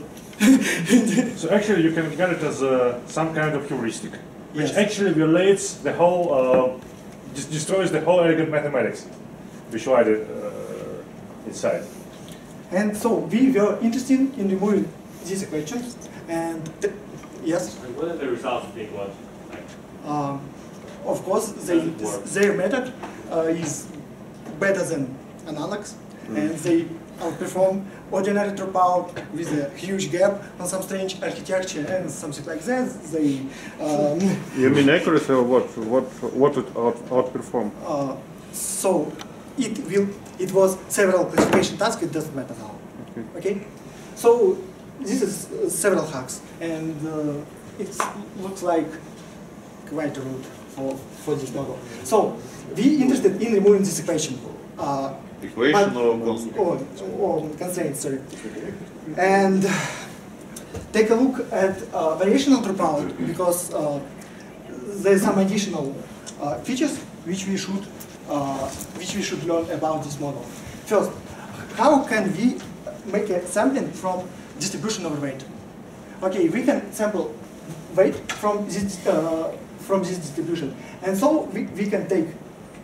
So actually you can regard it as uh, some kind of heuristic, which Yes. actually violates the whole, uh, just destroys the whole elegant mathematics visualized uh, inside. And so we were interested in removing these equations, and th yes, And what are the results of the equation? Like, um, of course, they, Does it work? their method uh, is better than analogs, and they outperform ordinary dropout with a huge gap on some strange architecture and something like that. They um, You mean accuracy or what? What what it out, outperform? uh, so it will it was several classification tasks. It doesn't matter now. Okay. Okay, so this is uh, several hacks, and uh, it looks like quite a route for for this model. So we interested in removing this equation. Uh, Equation but- or constant? or, or constraints, sorry. And take a look at uh, variational dropout, because uh, there's some additional uh, features which we should uh, which we should learn about this model. First, how can we make a sampling from distribution over weight? Okay, we can sample weight from this uh, from this distribution, and so we, we can take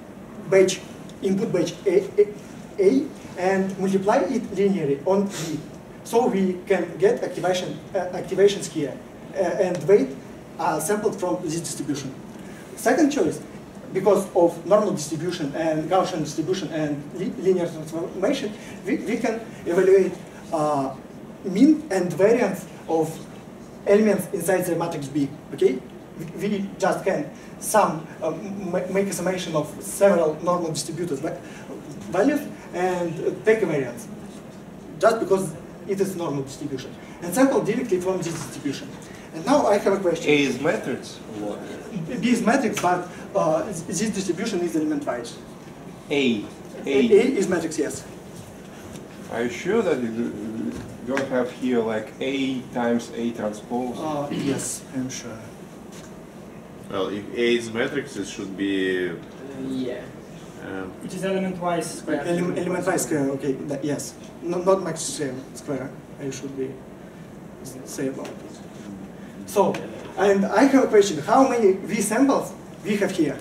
batch, input batch A, A, A and multiply it linearly on V. So we can get activation uh, activations here uh, and weight are sampled from this distribution. Second choice, because of normal distribution and Gaussian distribution and li linear transformation, we, we can evaluate uh, mean and variance of elements inside the matrix B. Okay, we, we just can sum uh, make a summation of several normal distributed values and uh, take a variance, just because it is normal distribution, and sample directly from this distribution. And now I have a question. A is matrix? What? B is matrix, but uh, this distribution is element-wise. A. A. A is matrix, yes. Are you sure that you don't have here like A times A transpose? Uh, yes, I'm sure. Well, if A is matrix, it should be. Uh, yeah. Um, Which is element-wise square. Ele element-wise square, okay, that, yes. No, not matrix square, I should be say about it. So, and I have a question. How many V samples we have here?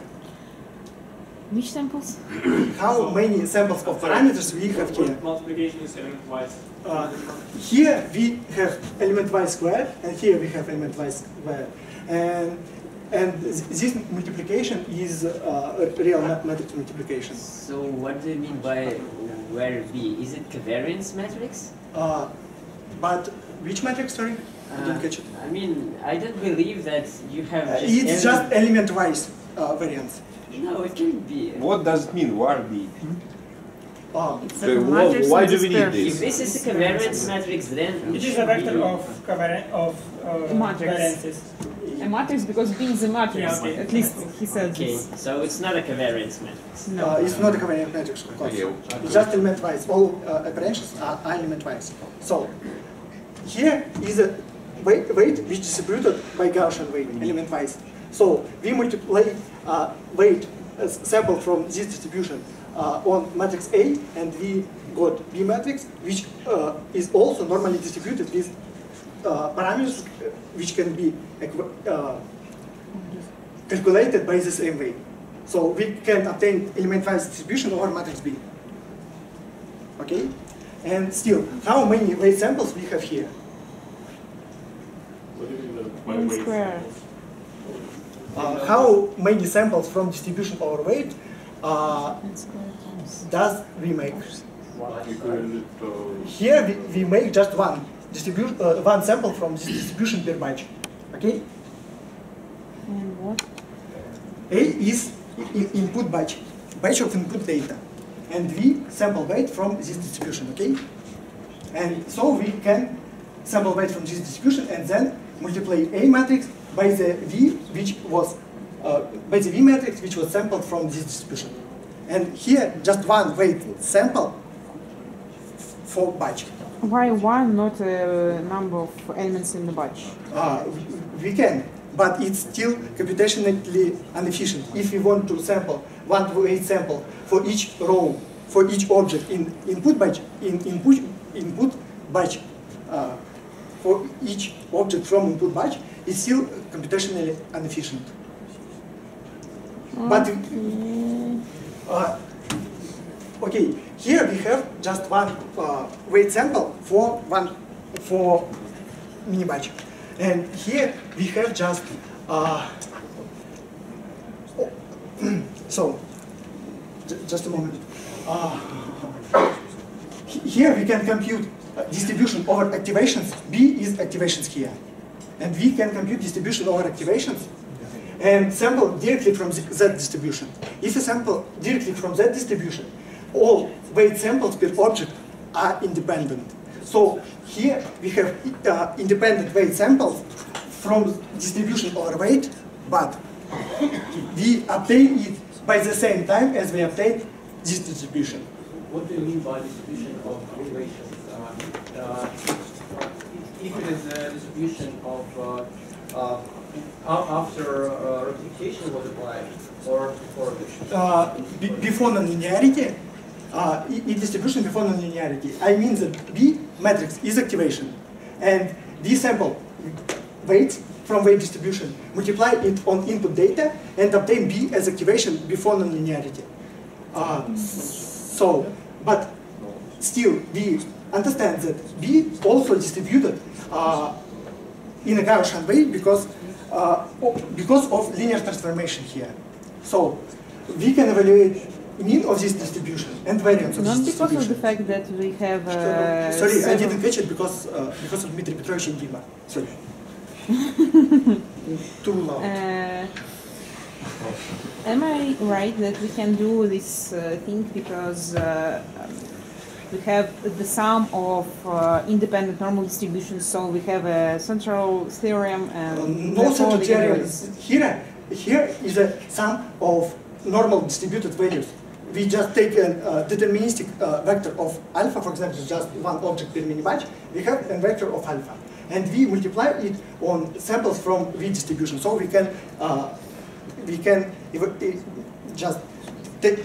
Which samples? How many samples of parameters we have here? Multiplication is element-wise. Uh, here we have element-wise square, and here we have element-wise square. And, and this multiplication is uh, a real matrix multiplication. So what do you mean by where V? Is it covariance matrix? Uh, but which matrix, sorry? I didn't catch it. I mean, I don't believe that you have Uh, just it's element- just element-wise uh, variance. No, it can be. What does it mean, where B? Oh. It's Okay, a wh- matrix why and do we need disperse. this? If this is a covariance matrix, then It should is a vector be of covariance of uh, Matrix. variances. A matrix because B is a matrix. Yeah, okay. At least he says Okay, this. so it's not a covariance matrix. No. Uh, it's not a covariant matrix, of course. Okay. It's just element-wise. All uh, operations are, are element-wise. So here is a weight, weight which is distributed by Gaussian weight, element-wise. So we multiply uh, weight as sample from this distribution uh, on matrix A, and we got B matrix, which uh, is also normally distributed with uh, parameters which can be uh, calculated by the same way. So we can obtain element-wise distribution over matrix B. Okay? And still, how many weight samples we have here? What do you mean by N weight square. samples? Uh, how many samples from distribution over weight uh, N square times. does we make? Equivalent to Here we, we make just one distribution, uh, one sample from this distribution per batch. Okay? And what? A is i- input batch, batch of input data, and V sample weight from this distribution. Okay? And so we can sample weight from this distribution and then multiply A matrix by the V, which was uh, by the V matrix, which was sampled from this distribution. And here, just one weight sample for batch. Why one, not a number of elements in the batch? Uh, we can, but it's still computationally inefficient. If we want to sample one weight sample for each row, for each object in input batch, in input input batch, uh, for each object from input batch, it's still computationally inefficient. But uh, okay, here we have just one uh, weight sample for one for mini batch, and here we have just uh, oh, so j just a moment. Uh, here we can compute uh, distribution over activations. B is activations here, and we can compute distribution over activations and sample directly from the, that distribution. If you sample directly from that distribution, all weight samples per object are independent. So here we have uh, independent weight samples from distribution over weight, but we obtain it by the same time as we obtain this distribution. What do you mean by distribution of activations? Uh, uh, if it is a distribution of uh, uh, after uh, rectification was applied or before it? Uh, be before nonlinearity, uh, in distribution before nonlinearity, I mean that B matrix is activation, and D sample weights from weight distribution, multiply it on input data, and obtain B as activation before nonlinearity. Uh, so, but still, we understand that B also distributed uh, in a Gaussian way because uh, because of linear transformation here. So we can evaluate mean of this distribution and variance of Not this because distribution. of the fact that we have. Uh, Sorry, I didn't catch it because uh, because of Dmitry Petrovich and Dima. Sorry. Too loud. Uh, am I right that we can do this uh, thing because uh, um, we have the sum of uh, independent normal distributions, so we have a central theorem and Uh, no central theorem. Here, here is a sum of normal distributed values. We just take a uh, deterministic uh, vector of alpha, for example, just one object per mini batch. We have a vector of alpha, and we multiply it on samples from V distribution. So we can uh, we can just take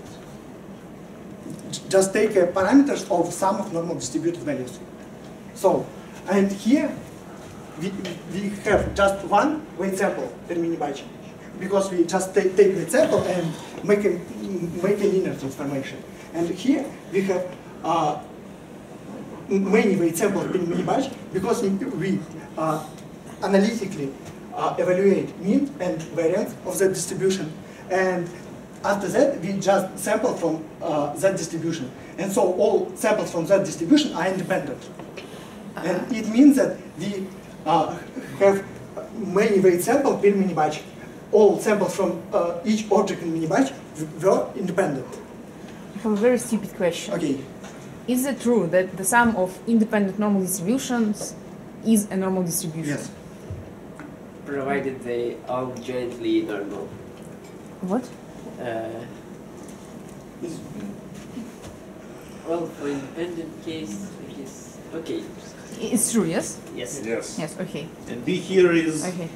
just take uh, parameters of sum of normal distributed values. So, and here we we have just one weight sample per mini batch, because we just take, take the sample and make a, make a linear transformation. And here we have uh, many weight samples per mini batch because we uh, analytically uh, evaluate mean and variance of the distribution. And after that, we just sample from uh, that distribution. And so all samples from that distribution are independent. And it means that we uh, have many weight samples per mini batch. All samples from uh, each object in mini batch were independent. I have a very stupid question. Okay. Is it true that the sum of independent normal distributions is a normal distribution? Yes. Provided they are jointly normal. What? Uh, well, for independent case, I guess. Okay. It's true, yes? Yes. Yes. Yes, okay. And B here is. Okay.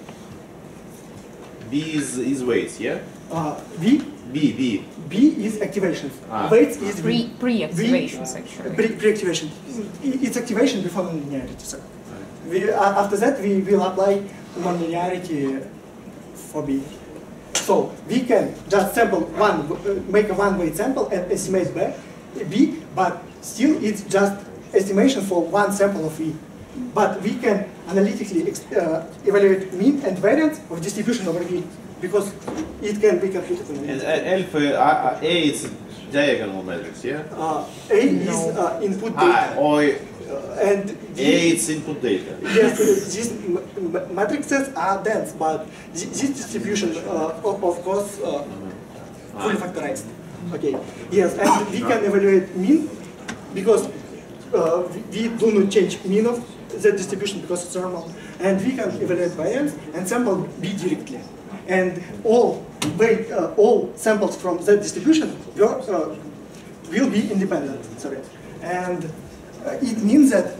B is, is weights, yeah? Uh, V? B, B. B is activations. Ah. Weights is Pre, V. pre-activations, actually. Pre, pre-activation. It's activation before nonlinearity. So we, uh, after that, we will apply nonlinearity for B. So we can just sample one, uh, make a one-weight sample and estimate B, but still it's just estimation for one sample of V. But we can analytically uh, evaluate mean and variance of distribution over V, because it can be computed. And uh, alpha, uh, A is diagonal matrix, yeah? Uh, A is uh, input data. Ah, or uh, and A is input data. Yes, these matrices are dense, but this distribution, uh, of, of course, uh, fully factorized. Okay. Yes, and we can evaluate mean because uh, we, we do not change mean of the distribution because it's normal, and we can evaluate variance and sample B directly. And all weight, uh, all samples from that distribution will, uh, will be independent. Sorry, and uh, it means that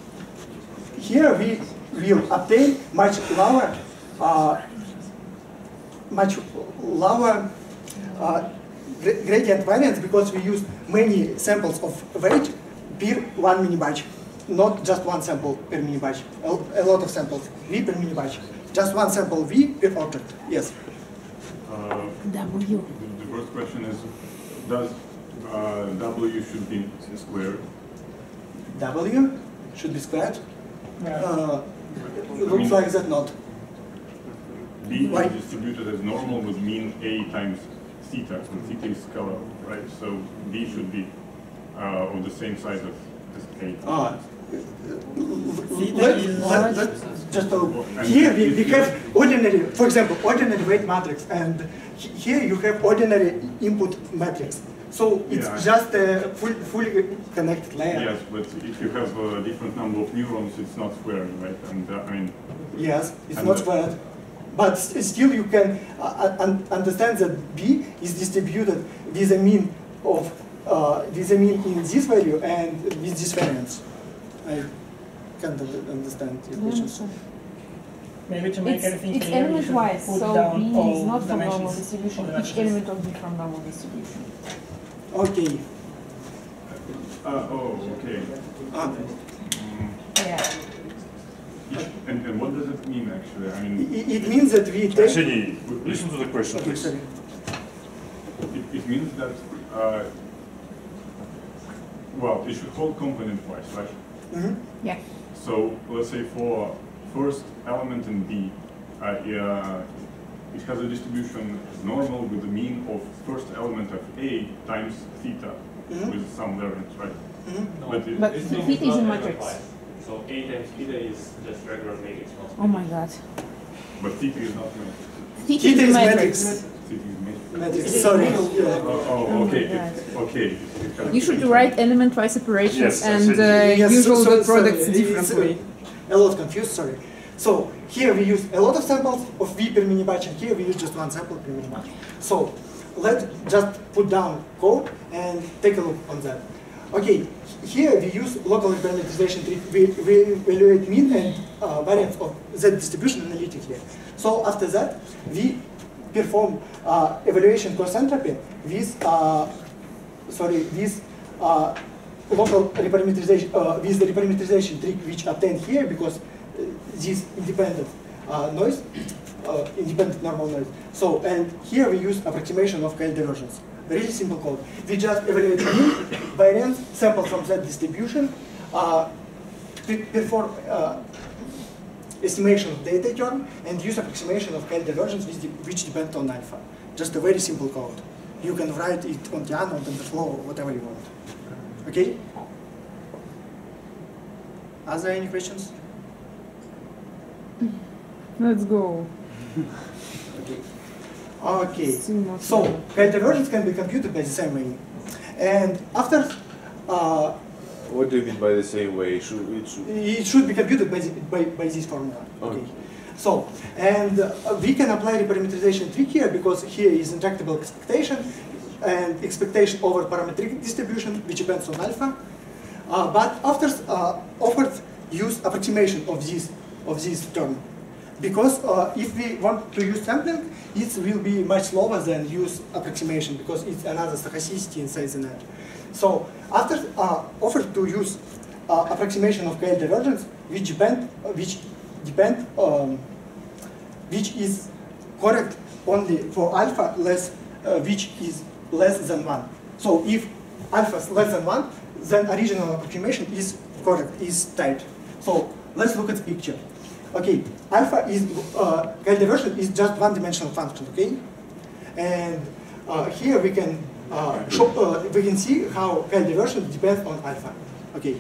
here we will obtain much lower, uh, much lower uh, gradient variance because we use many samples of weight per one mini batch, not just one sample per mini batch. A lot of samples V per mini batch. Just one sample V per object. Yes. Uh, W. The first question is, does uh, W should be squared? W should be squared. Yeah. Uh, it looks like that not. B Why? is distributed as normal would mean A times theta, and theta is scalar, right? So B should be uh, on the same size of this A. Ah. Let, let, let, just uh, here we, we have ordinary, for example, ordinary weight matrix, and here you have ordinary input matrix. So it's Yeah. just a full, fully connected layer. Yes, but if you have a different number of neurons, it's not squared, right? And uh, I mean. Yes, it's and not the- squared. But s- still you can uh, un understand that B is distributed with a mean of, uh, with a mean in this value and with this variance. I can't un- understand your question. Maybe to make It's, everything it's clear, you element should wise, put so down B all is not from normal dimensions, distribution, all each dimensions. element will be from normal distribution. Okay. Uh, oh, okay. Ah. Mm, Yeah. and, and what does it mean, actually? I mean, It, it means that we take. Arsenii, listen to the question, Okay, please. sorry. it, it means that, uh, well, it should hold component-wise, right? Mm-hmm. Yeah. So let's say for first element in B, uh, yeah, it has a distribution as normal with the mean of first element of A times theta Mm-hmm. with some variance, right? Mm-hmm. No, But it- But this the thing theta is not a matrix. magnified. So A times theta is just regular matrix. Oh my god. But theta is not matrix. Theta Theta is is matrix. matrix. Theta is matrix. Matrix. Sorry. Yeah. Oh, oh, okay, Oh my it- okay. it has- You should write element-wise operations Yes, and uh, Yes, use so- all so- the products sorry, it's, differently. uh, A lot confused, sorry. So here we use a lot of samples of V per mini batch, and here we use just one sample per mini batch. So let's just put down code and take a look on that. Okay, here we use local parameterization trick. We, we evaluate mean and uh, variance of Z distribution analytically. So after that, we perform uh, evaluation cross entropy with uh, sorry with uh, local reparameterization uh, with the reparameterization trick which obtained here because uh, this independent uh, noise, uh, independent normal noise. So and here we use approximation of K L divergence. Really simple code. We just evaluate mean, variance, sample from that distribution, uh, perform uh, estimation of data term, and use approximation of K L divergence which, de which depends on alpha. Just a very simple code. You can write it on Tiana, on TensorFlow, whatever you want. Okay? Are there any questions? Let's go. Okay. Okay. So K L divergence can be computed by the same way. And after uh, What do you mean by the same way? It should, it should... it should be computed by, the, by, by this formula. Okay. Okay. So, and uh, we can apply reparameterization trick here because here is intractable expectation and expectation over parametric distribution which depends on alpha. Uh, but after uh, offered use approximation of this of this term, because uh, if we want to use sampling, it will be much lower than use approximation because it's another stochasticity inside the net. So after uh, offered to use uh, approximation of K L divergence, which depend uh, which depend um, which is correct only for alpha less uh, which is less than one. So if alpha is less than one, then original approximation is correct, is tight. So let's look at the picture. Okay, alpha is uh, K L divergence is just one-dimensional function. Okay, and uh, here we can uh, show, uh, we can see how K L divergence depends on alpha. Okay,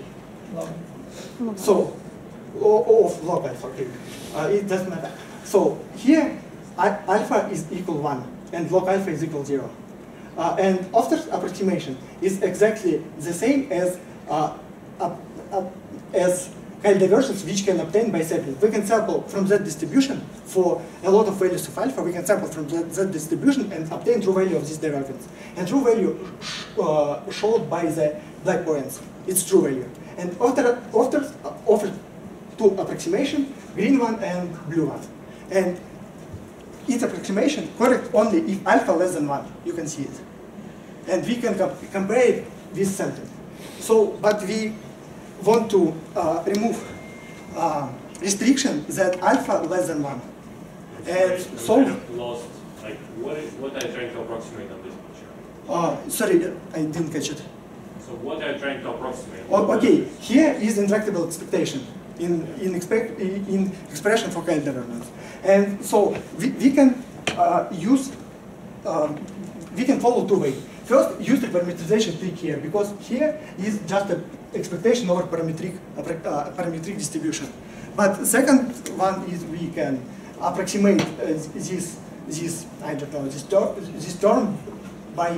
so o of log alpha. Okay, uh, it doesn't matter. So here alpha is equal one and log alpha is equal zero. Uh, and after approximation is exactly the same as uh, uh, uh, as K L divergence which can obtain by sampling. We can sample from that distribution for a lot of values of alpha. We can sample from that, that distribution and obtain true value of this divergence. And true value uh, showed by the black points. It's true value. And after after uh, offered two approximation, green one and blue one. And its approximation correct only if alpha less than one. You can see it. And we can comp compare it with sampling. So, but we want to uh, remove uh, restriction that alpha less than one. And so, lost. Like, what is what are you trying to approximate on this picture? uh, sorry, I didn't catch it. So what are you trying to approximate? Oh, okay, here is intractable expectation in in, expect, in expression for K L divergence. And so we, we can uh, use um, we can follow two ways. First, use the parameterization trick here because here is just a expectation over parametric uh, parametric distribution. But second one is we can approximate uh, this this I don't know this term this term by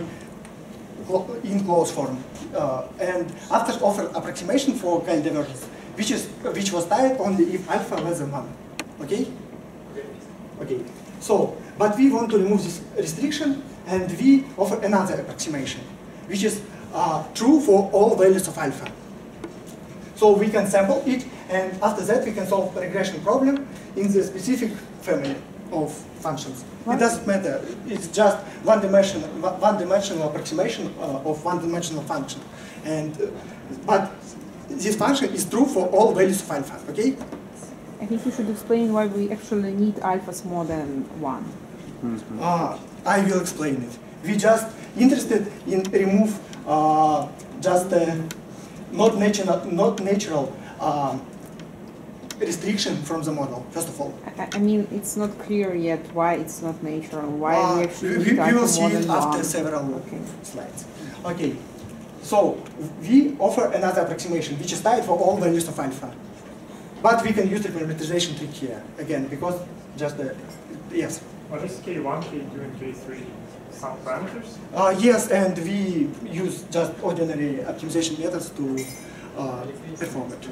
in closed form uh, and after offer approximation for K L divergence, which is which was tied only if alpha less than one. Okay. Okay. So, but we want to remove this restriction, and we offer another approximation, which is uh, true for all values of alpha. So we can sample it, and after that we can solve a regression problem in the specific family of functions. It doesn't matter. It's just one-dimensional, one-dimensional approximation uh, of one-dimensional function, and uh, but this function is true for all values of alpha. Okay. I think you should explain why we actually need alphas more than one. Mm-hmm. uh, I will explain it. we just interested in remove uh, just uh, not natural, not natural uh, restriction from the model. First of all, I, I mean, it's not clear yet why it's not natural. Why uh, we actually we, we will see it after one. several okay. slides. Okay, so we offer another approximation which is tied for all values of alpha, but we can use the parameterization trick here again because just the yes. What is K one, K two, and K three? Some parameters? Uh, yes, and we use just ordinary optimization methods to uh, perform it.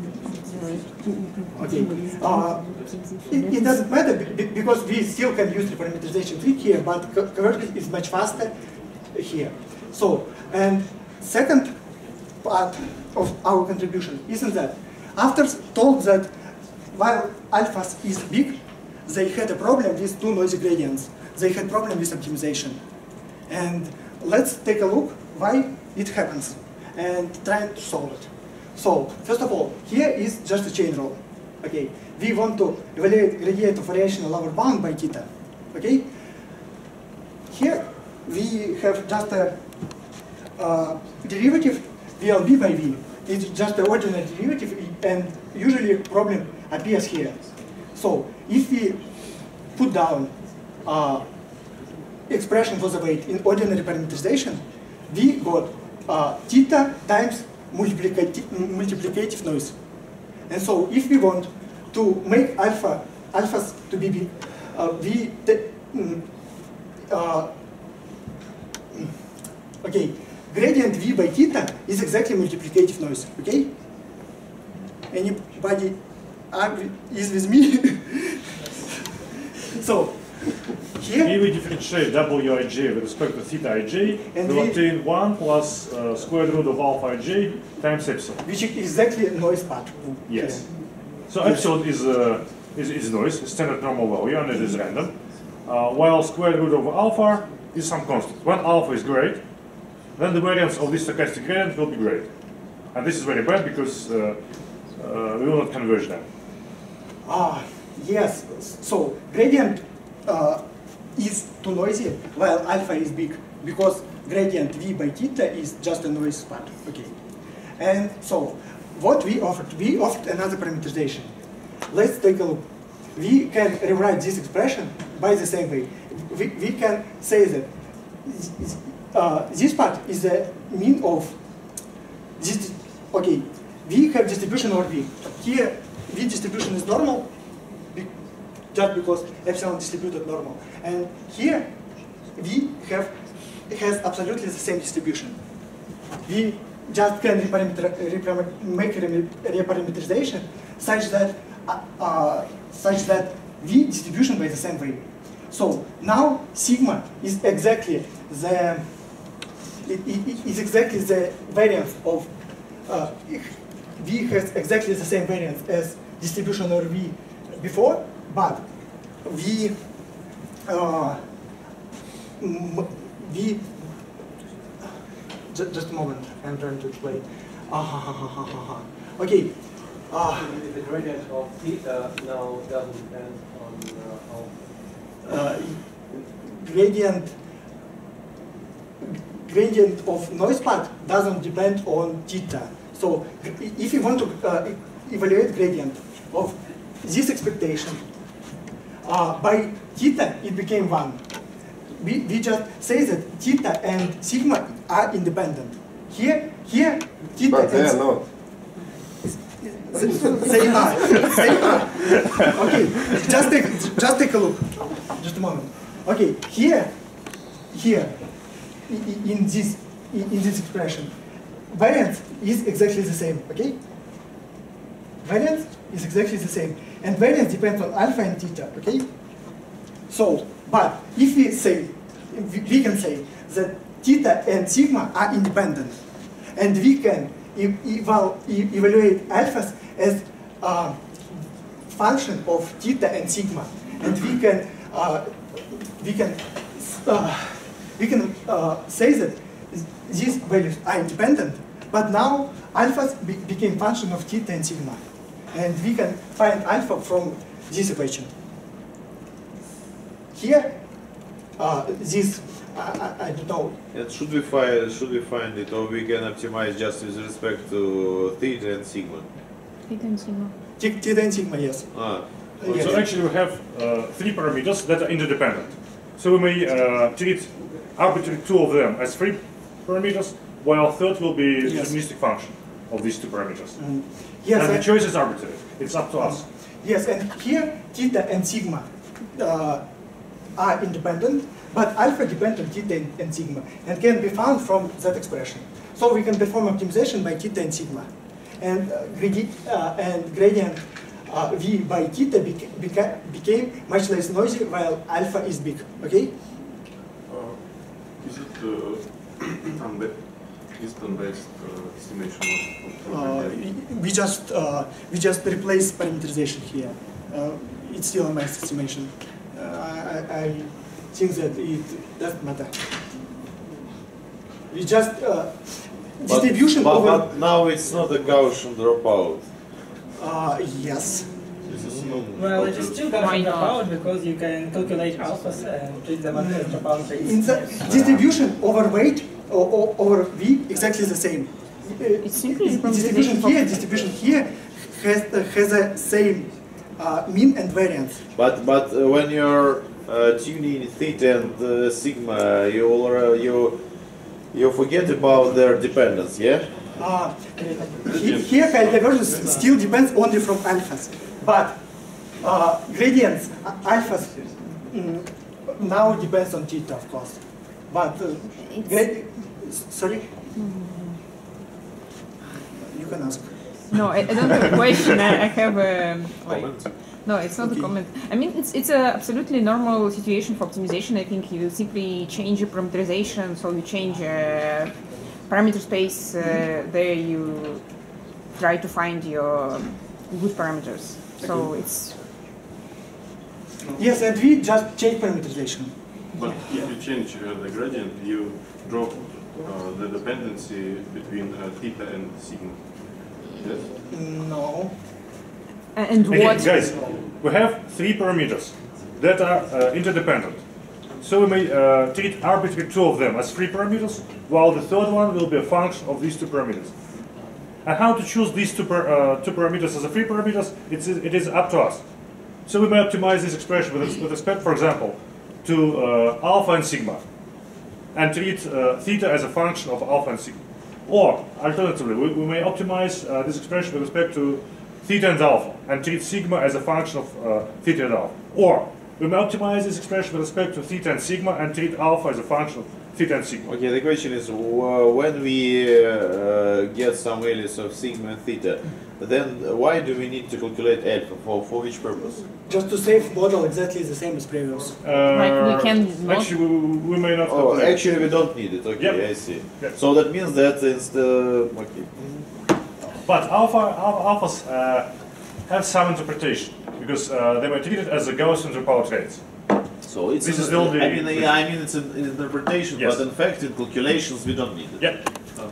Okay. Uh, it, it doesn't matter because we still can use the parameterization trick here, but co conversion is much faster here. So, and second part of our contribution isn't that after told that while alphas is big, they had a problem with two noisy gradients. They had problem with optimization. And let's take a look why it happens and try to solve it. So, first of all, here is just a chain rule. Okay, we want to evaluate gradient of variational lower bound by theta. Okay, here we have just a uh, derivative V L B by V. It's just an ordinary derivative, and usually a problem appears here. So, if we put down uh, expression for the weight in ordinary parameterization, we got uh, theta times multiplicative, multiplicative noise. And so if we want to make alpha alphas to be big, uh, we uh, okay, gradient V by theta is exactly multiplicative noise. Okay, anybody uh, is with me? So here if we differentiate W I J with respect to theta I J, and we'll we obtain one plus uh, square root of alpha I J times epsilon. Which is exactly a noise part. Yes. So epsilon is, uh, is, is noise, is standard normal value, and it is random. Uh, while square root of alpha is some constant. When alpha is great, then the variance of this stochastic gradient will be great. And this is very bad because uh, uh, we will not converge them. Ah, yes. So gradient uh, is too noisy, while alpha is big, because gradient V by theta is just a noise part. Okay. And so what we offered, we offered another parameterization. Let's take a look. We can rewrite this expression by the same way. We, we can say that uh, this part is the mean of this. Okay, we have distribution over V. Here, V distribution is normal, just because epsilon distributed normal. And here, V have has absolutely the same distribution. We just can reparameter, make reparameterization such that uh, uh, such that V distribution by the same way. So now sigma is exactly the it, it is exactly the variance of uh, V has exactly the same variance as distribution over V before, but V uh, V just, just a moment, I'm trying to explain. Ah, ha, ha, ha, ha, ha. Okay. Uh, the gradient of theta now doesn't depend on uh, how. Uh, gradient gradient of noise part doesn't depend on theta. So if you want to uh, evaluate gradient of this expectation uh, by theta, it became one. We, we just say that theta and sigma are independent. Here, here, theta but they and are not. They are. They are. Okay, just take just take a look. Just a moment. Okay, here, here, in, in this in, in this expression, variance is exactly the same. Okay, variance is exactly the same, and variance depends on alpha and theta. Okay, so but if we say we, we can say that theta and sigma are independent, and we can eval evaluate alphas as a function of theta and sigma, and we can uh, we can uh, we can uh, say that these values are independent, but now alphas be became function of theta and sigma, and we can find alpha from this equation. Here, uh, this, I, I, I don't know. And should we find should we find it, or we can optimize just with respect to theta and sigma? Theta and sigma. Theta and sigma, yes. Ah. Yes. So actually we have uh, three parameters that are interdependent. So we may uh, treat arbitrary two of them as free parameters, while third will be the Yes. deterministic function of these two parameters. Mm. Yes, and the and- choice is arbitrary. It's up to us. Yes, and here theta and sigma uh, are independent, but alpha depends on theta and, and sigma, and can be found from that expression. So we can perform optimization by theta and sigma, and uh, gradi uh, and gradient uh, v by theta beca beca became much less noisy while alpha is big. Okay. Uh, is it uh, unba distance-based uh, estimation of, of Uh, we just uh, we just replace parameterization here. Uh, it's still a mass estimation. Uh, I, I think that it doesn't matter. We just uh, distribution but, over. but now it's not a Gaussian dropout. Uh, yes. Well, it is still Gaussian dropout because you can calculate alphas and treat them as dropout based. In the distribution over weight or, or over v exactly the same. It's simply Uh, distribution here, distribution here has uh, has a same uh, mean and variance. But but uh, when you're uh, tuning theta and uh, sigma, you all, you you forget about their dependence, yeah? Uh, he- here, divergence still depends only from alphas, but uh, gradients, uh, alphas, mm, now depends on theta, of course. But uh, grad sorry, you can ask. No, I, I don't have a question. I, I have a like, Comment? no, it's not Okay. a comment. I mean, it's it's a absolutely normal situation for optimization. I think you simply change your parameterization, so you change uh, parameter space. Uh, there you try to find your good parameters. So Okay. it's Yes, and we just change parameterization. But if you change uh, the gradient, you drop uh, the dependency between uh, theta and sigma. Yes? No. and Again, what guys, we have three parameters that are uh, interdependent. So we may uh, treat arbitrary two of them as free parameters, while the third one will be a function of these two parameters. And how to choose these two, par uh, two parameters as a free parameters, it's, it is up to us. So we may optimize this expression with, with respect, for example, to uh, alpha and sigma, and treat uh, theta as a function of alpha and sigma. Or, alternatively, we, we may optimize uh, this expression with respect to theta and alpha, and treat sigma as a function of uh, theta and alpha. Or, we may optimize this expression with respect to theta and sigma, and treat alpha as a function of theta and sigma. Okay, the question is, uh, when we uh, get some values of sigma and theta, then why do we need to calculate alpha? For, for which purpose? Just to save model exactly the same as previous. Uh, Like we can not- Actually, we, we may not Oh, calculate. actually we don't need it. Okay, Yep. I see. Yep. So that means that instead, okay. But alpha, alpha alphas uh, have some interpretation, because uh, they were treated as a Gaussian dropout rates. So it's This an, is the only- I mean, yeah, I mean it's an interpretation, Yes. but in fact in calculations we don't need it. Yep.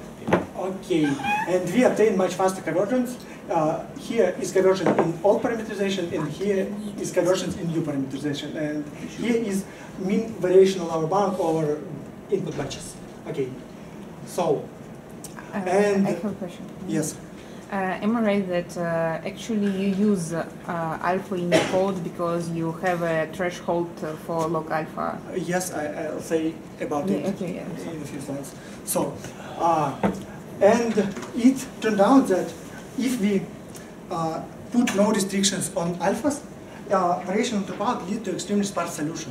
Okay, and we obtain much faster convergence. Uh, here is conversion in old parameterization, and here is conversion in new parameterization. And here is mean variational lower bound over input matches. Okay, so, uh, and I have a question. yes, Uh, am I right that uh, actually you use uh, alpha in your code because you have a threshold uh, for log alpha? yes, I, I'll say about Yeah, it okay, yeah. in a few slides. So, uh, and it turned out that if we uh, put no restrictions on alphas, uh, variational dropout lead to extremely sparse solution.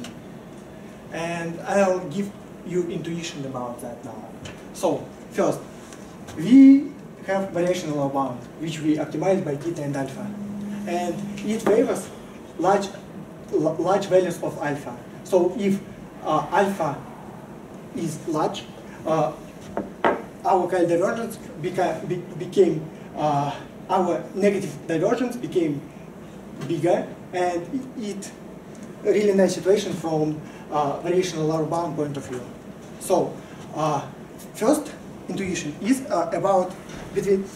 And I'll give you intuition about that now. So, first, we have variational low bound, which we optimize by theta and alpha. And it favors large, l- large values of alpha. So if uh, alpha is large, uh, our Kyle divergence beca be became, uh, our negative divergence became bigger, and it really nice situation from uh, variational lower bound point of view. So uh, first intuition is uh, about between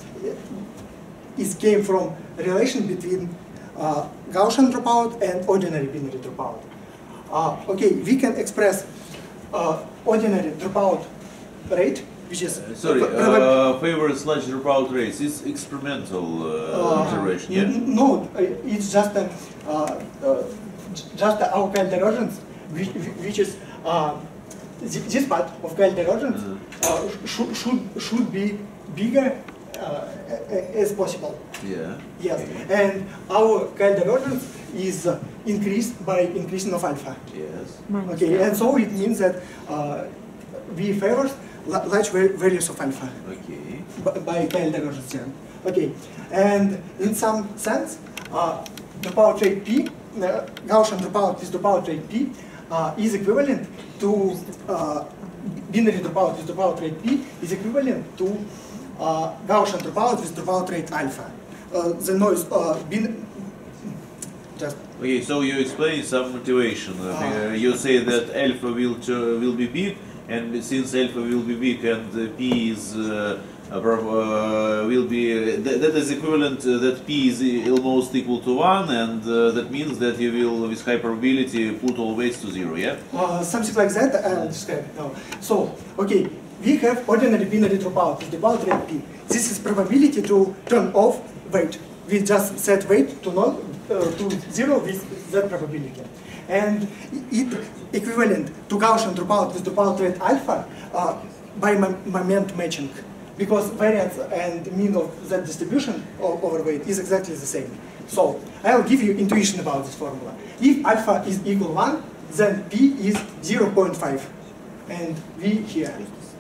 is came from relation between uh, Gaussian dropout and ordinary binary dropout. uh, okay, we can express uh, ordinary dropout rate, which is Uh, sorry, uh, favors large dropout rates. It's experimental uh, uh, observation, yeah? No, it's just a, uh, uh, just our divergence, which, which is uh, this part of divergence Mm. uh, should should should be bigger uh, as possible. Yeah. Yes, Okay. and our divergence is uh, increased by increasing of alpha. Yes. Okay, and so it means that uh, we favor large values of alpha. Okay. By Kyle divergence theorem. Okay, and in some sense, uh, dropout rate p, uh, Gaussian dropout with dropout rate p, uh, is equivalent to uh, binary dropout with dropout rate p is equivalent to uh, Gaussian dropout with dropout rate alpha. Uh, the noise uh, bin just. Okay, so you explain some motivation. Uh, uh, you say that alpha will uh, will be big, and since alpha will be big and uh, p is uh, uh, will be uh, th that is equivalent uh, that p is almost equal to one, and uh, that means that you will, with high probability, put all weights to zero. Yeah. Uh, something like that. I'll describe it now. So, okay, we have ordinary binary dropout with dropout rate p. This is probability to turn off weight. We just set weight to null. Uh, to zero with that probability. And it equivalent to Gaussian dropout with dropout rate alpha uh, by moment matching, because variance and mean of that distribution of over weight is exactly the same. So I'll give you intuition about this formula. If alpha is equal one, then p is zero point five, and v here.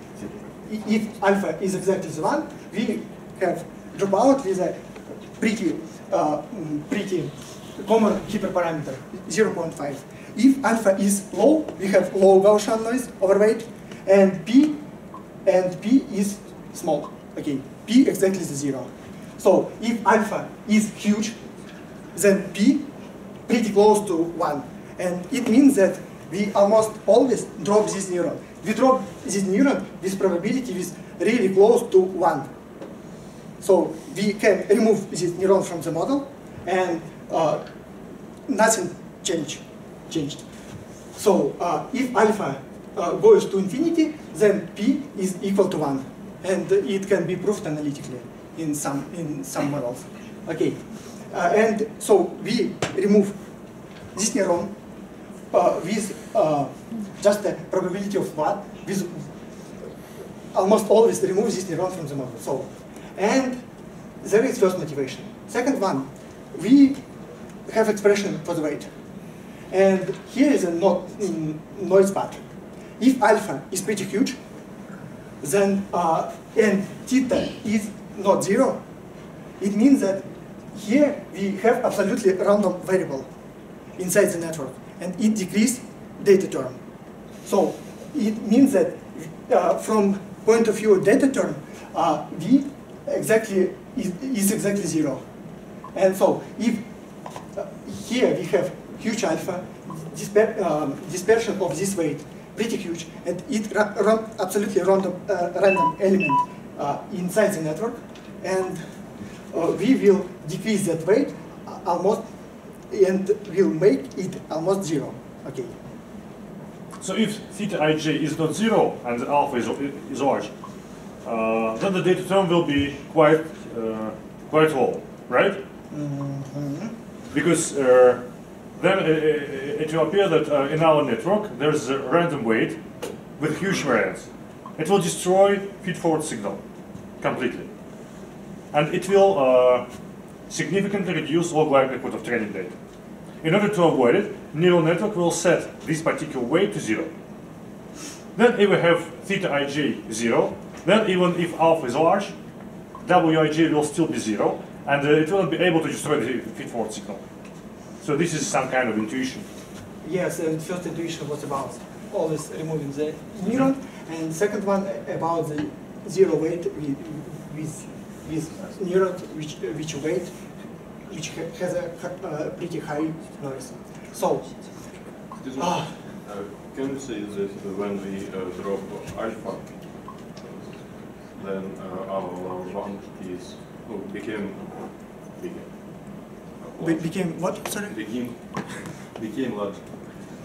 If alpha is exactly the one, we have dropout with a pretty Uh, pretty common hyperparameter, zero point five. If alpha is low, we have low Gaussian noise over weight, and p and p is small. Okay, p exactly the zero. So if alpha is huge, then p pretty close to one, and it means that we almost always drop this neuron. We drop this neuron with probability is really close to one. So we can remove this neuron from the model, and uh, nothing changed. changed. So uh, if alpha uh, goes to infinity, then p is equal to one, and it can be proved analytically in some in some models. Okay, uh, and so we remove this neuron uh, with uh, just a probability of one. With almost always remove this neuron from the model. So. And there is first motivation. Second one, we have expression for the weight. And here is a no, mm, noise pattern. If alpha is pretty huge, then uh, and theta is not zero, it means that here we have absolutely random variable inside the network, and it decreases data term. So it means that uh, from point of view of data term, uh, we exactly is, is exactly zero. And so if uh, here we have huge alpha, disper um, dispersion of this weight pretty huge, and it ra run absolutely random uh, random element uh, inside the network, and uh, we will decrease that weight almost, and will make it almost zero. Okay. So if theta ij is not zero and the alpha is, is large, Uh, then the data term will be quite uh, quite low, right? Mm-hmm. Because uh, then it, it will appear that uh, in our network there's a random weight with huge variance. It will destroy feed-forward signal completely, and it will uh, significantly reduce log likelihood of training data. In order to avoid it, neural network will set this particular weight to zero. Then if we have theta ij zero, then even if alpha is large, wij will still be zero, and uh, it will not be able to destroy the feed-forward signal. So this is some kind of intuition. Yes, and first intuition was about always removing the neuron, and second one about the zero weight with with, with neuron which which weight which has a uh, pretty high noise. So. Uh, can you say that when we uh, drop alpha, then uh, our one is oh, became became Be became what? Sorry. Became became large.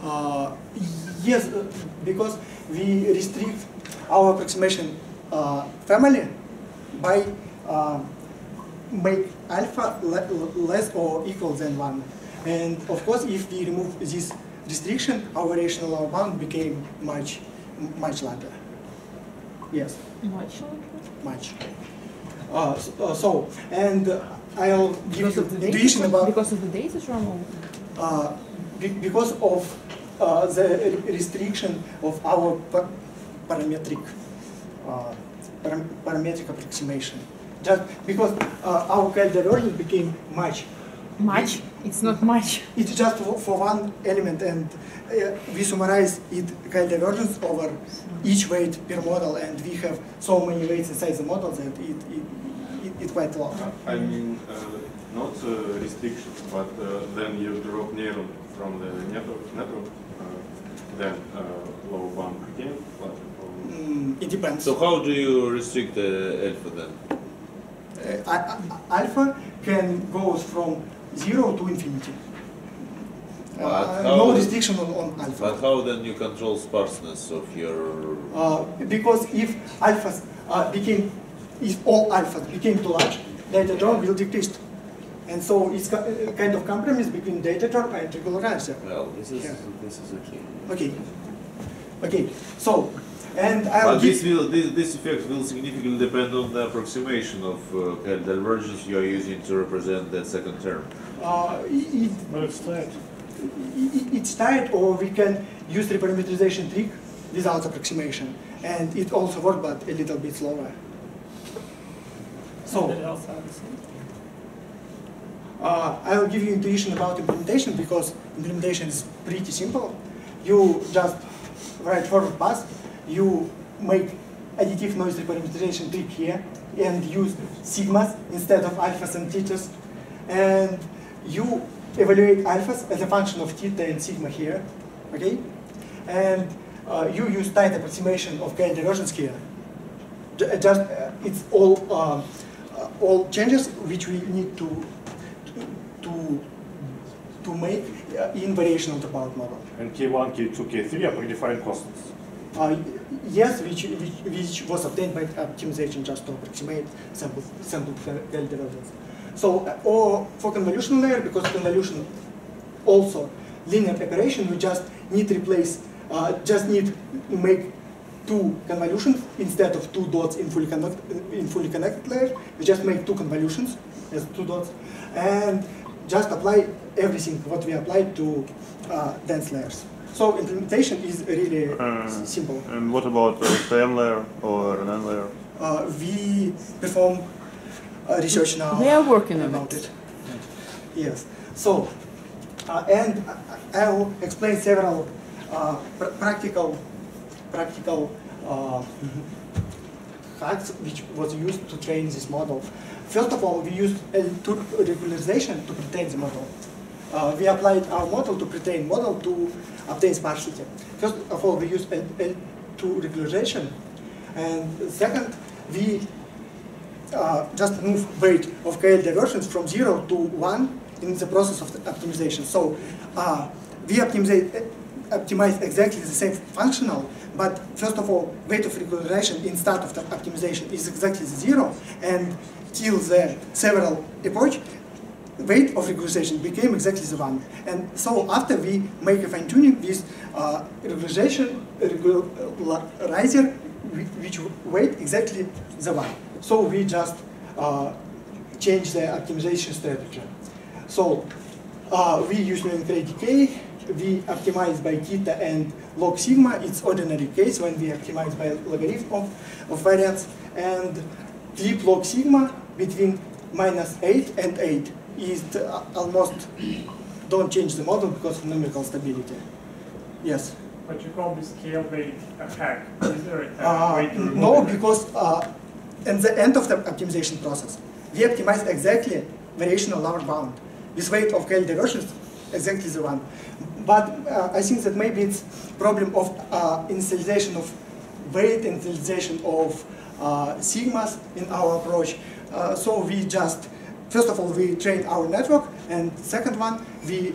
Uh, yes, uh, because we restrict our approximation uh, family by uh, make alpha le less or equal than one. And of course, if we remove this restriction, our variational lower bound became much, much larger. Yes. Much larger? Much. Uh, so, uh, so, and uh, I'll give Because you of the intuition data, about because of the data from uh, be, because of uh, the restriction of our pa parametric uh, param parametric approximation. Just because uh, our K L divergence became much. Much? It's not much. It's just for, for one element, and uh, we summarize it K L divergence over each weight per model, and we have so many weights inside the model that it it, it, it quite a lot. I mean, uh, not uh, restrictions, but uh, then you drop nearer from the network, network uh, then uh, low bound became larger. Mm, it depends. So how do you restrict the alpha then? Uh, alpha can go from zero to infinity. Uh, no restriction on, on alpha. But how then you control sparseness of your... Uh, because if alphas uh, became, if all alphas became too large, data drop will decrease. And so it's a kind of compromise between data drop and regularizer. Well, this is, yeah. this is okay. Okay. Okay, so, and I'll But give... this, will, this, this effect will significantly depend on the approximation of uh, K L divergence you are using to represent that second term. Uh, it, But it's tight. It, it's tight, or we can use reparameterization trick without approximation. And it also works, but a little bit slower. So, uh, I'll give you intuition about implementation, because implementation is pretty simple. You just write forward pass, you make additive noise reparameterization trick here, and use sigmas instead of alphas and theta's, and you evaluate alphas as a function of theta and sigma here, okay? And uh, you use tight approximation of K L divergence here. J just uh, it's all uh, uh, all changes which we need to to to make uh, in variational dropout model. And K one, K two, K three are predefined constants. Uh, yes, which, which which was obtained by optimization just to approximate sample sample K L divergence. So, uh, or for convolutional layer, because convolution also linear operation, we just need to replace, uh, just need to make two convolutions instead of two dots in fully connected in fully connected layer. We just make two convolutions as two dots, and just apply everything what we applied to uh, dense layers. So implementation is really Uh, simple. And what about uh, T M layer or an N layer? Uh, we perform uh, research now. They are working on about it. it. Yes. So, uh, and I will explain several uh, pr practical practical uh, hacks which was used to train this model. First of all, we used L two regularization to pretend the model. Uh, we applied our model to pretend model to obtain sparsity. First of all, we used L two regularization, and second, we uh, just move weight of K L divergence from zero to one in the process of the optimization. So uh, we optimize, optimize exactly the same functional, but first of all, weight of regularization in start of the optimization is exactly zero, and till the several approach, weight of regularization became exactly the one. And so after we make a fine tuning with uh, regularization, regularizer, which weight exactly the one. So we just uh, change the optimization strategy. So uh, we use numerical decay, we optimize by theta and log sigma. It's ordinary case when we optimize by logarithm of, of variance, and flip log sigma between minus eight and eight is uh, almost don't change the model because of numerical stability. Yes. But you call this scale weight a hack. Is there a hack Uh, way to remove no, it? because uh, at the end of the optimization process, we optimize exactly variational lower bound. This weight of K L divergence exactly the one. But uh, I think that maybe it's problem of uh, initialization of weight, initialization of uh, sigmas in our approach. Uh, so we just, first of all, we train our network, and second one, we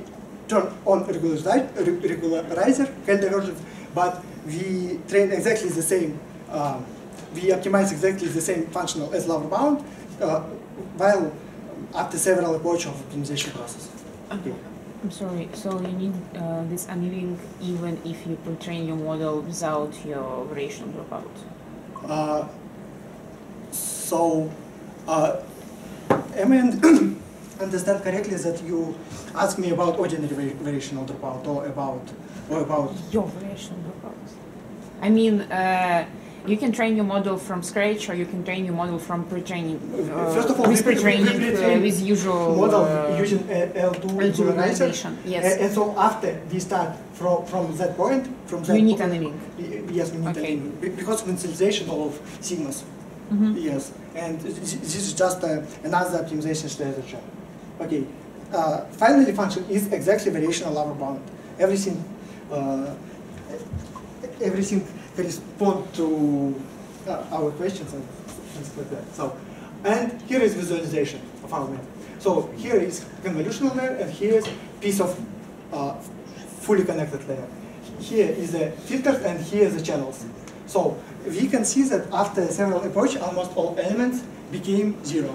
turn on regularizer, regularizer can divergence, but we train exactly the same, um, we optimize exactly the same functional as lower bound, uh, while after several approach of optimization process. Okay. I'm sorry, so you need uh, this annealing even if you pre-train your model without your variational dropout? Uh, so, uh, am I understand correctly that you asked me about ordinary variational dropout or about, or about... Your variational dropout. I mean, uh, you can train your model from scratch, or you can train your model from pre-training. Uh, First of all, with pre-training, uh, with usual model uh, using L two regularization. Yes. And, and so after we start from from that point, from that you need point, annealing. Yes, we need Okay. annealing because of initialization of sigmas. Mm-hmm. Yes, and this is just uh, another optimization strategy. Okay. Uh, finally, function is exactly variational lower bound. Everything, uh, everything correspond to uh, our questions and things like that. So, and here is visualization of our method. So here is convolutional layer, and here is piece of uh, fully connected layer. Here is the filters, and here is the channels. So we can see that after several approach, almost all elements became zero.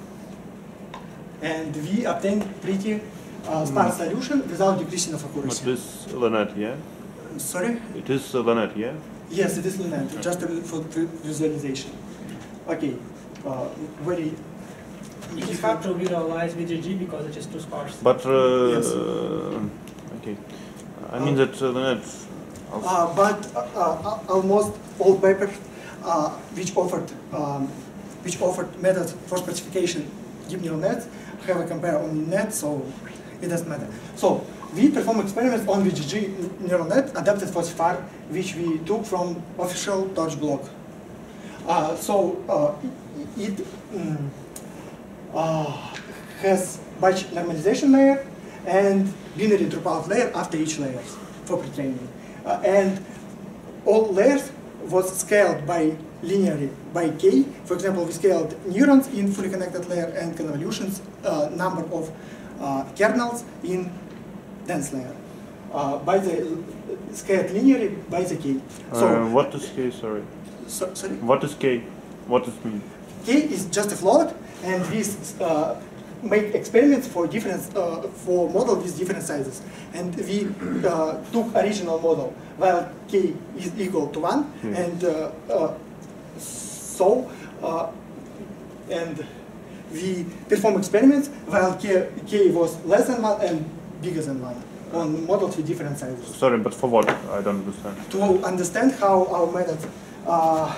And we obtained pretty uh, sparse solution without decreasing of accuracy. But this Lanet, yeah? Sorry? It is uh, Lanet, yeah? Yes, it is Lanet, just for visualization. Okay, uh, very... It is hard to visualize V G G because it is too sparse. But, uh, Yes. uh, okay. I mean that uh, Lanet... Uh, but uh, uh, almost all papers uh, which offered um, which offered methods for specification deep neural nets have a compare on net, so it doesn't matter. So we perform experiments on V G G neural net adapted for C F R, which we took from official Torch blog. Uh, so uh, it, it um, uh, has batch normalization layer and binary dropout layer after each layer for pre-training. Uh, and all layers was scaled by linearly by k. For example, we scaled neurons in fully connected layer and convolutions uh, number of uh, kernels in dense layer. Uh, by the scaled linearly by the k. So uh, what is k? Sorry. So, sorry. What is k? What does it mean? K is just a float, and we uh, make experiments for different uh, for model with different sizes, and we uh, took original model while k is equal to one, yeah. and uh, uh, so uh, and we perform experiments while k, k was less than one and bigger than one on models with different sizes. Sorry, but for what? I don't understand. To understand how our method uh,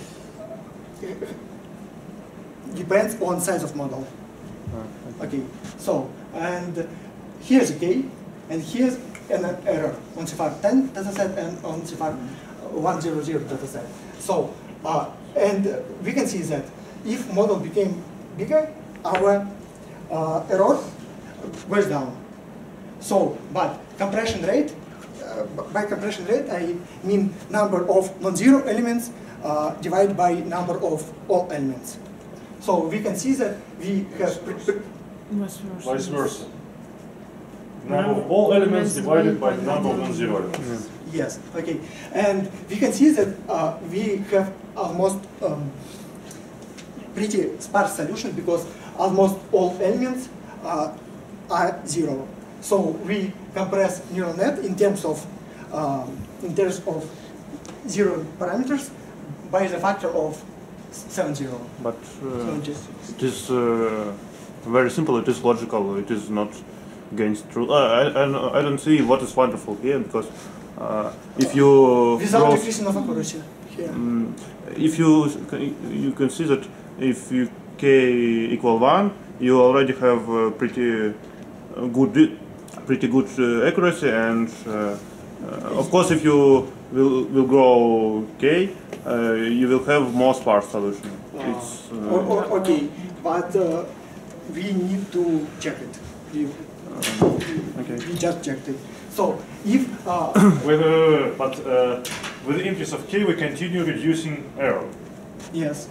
depends on size of model. Okay, so, and here's a k, and here's an error on C F R ten dataset and on C F R one hundred dataset. So, uh, and we can see that if model became bigger, our uh, error goes down. So, but compression rate, uh, by compression rate, I mean number of non-zero elements uh, divided by number of all elements. So we can see that we have vice versa. Number of all elements divided by the number of non-zero elements. Yes, okay. And we can see that uh, we have almost um, pretty sparse solution because almost all elements uh, are zero. So we compress neural net in terms of um, in terms of zero parameters by the factor of seven zero. But uh, it is uh, very simple. It is logical. It is not against truth. Uh, I, I I don't see what is wonderful here because uh, if you without decreasing of accuracy here. Um, if you you can see that if you k equal one, you already have uh, pretty good pretty good uh, accuracy, and uh, uh, of course if you will will grow k, uh, you will have more sparse solution. Uh, it's, uh, or, or, okay, but uh, we need to check it. We, uh, okay. we just checked it. So if uh, with, uh, but uh, with the increase of k, we continue reducing error. Yes,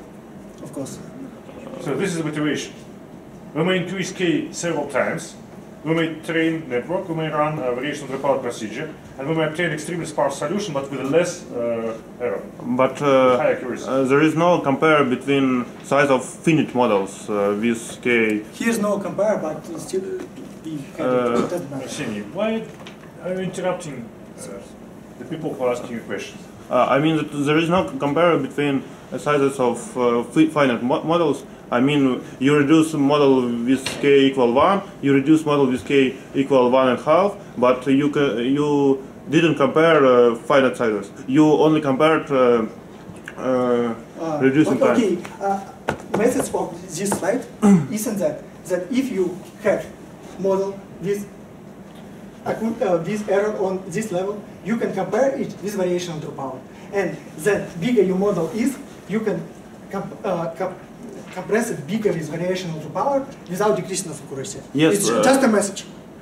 of course. So this is the motivation. When we increase k several times, we may train network, we may run a variational dropout procedure, and we may obtain extremely sparse solution, but with less uh, error. But uh, high accuracy. Uh, there is no compare between size of finite models uh, with k. Here's no compare, but still we can Uh, test better. Arsenii, why are you interrupting uh, the people who are asking you questions? Uh, I mean that there is no compare between uh, sizes of uh, fi finite mo models. I mean, you reduce model with k equal one, you reduce model with k equal one and a half, but you ca you didn't compare uh, finite sizes. You only compared uh, uh, Uh, reducing okay, time. okay. Uh, message of this slide isn't that that if you have model with a, uh, with error on this level, you can compare it with variational dropout, and the bigger your model is, you can comp uh, comp compress it bigger with variational dropout without decreasing of accuracy. Yes, it's uh, just a message.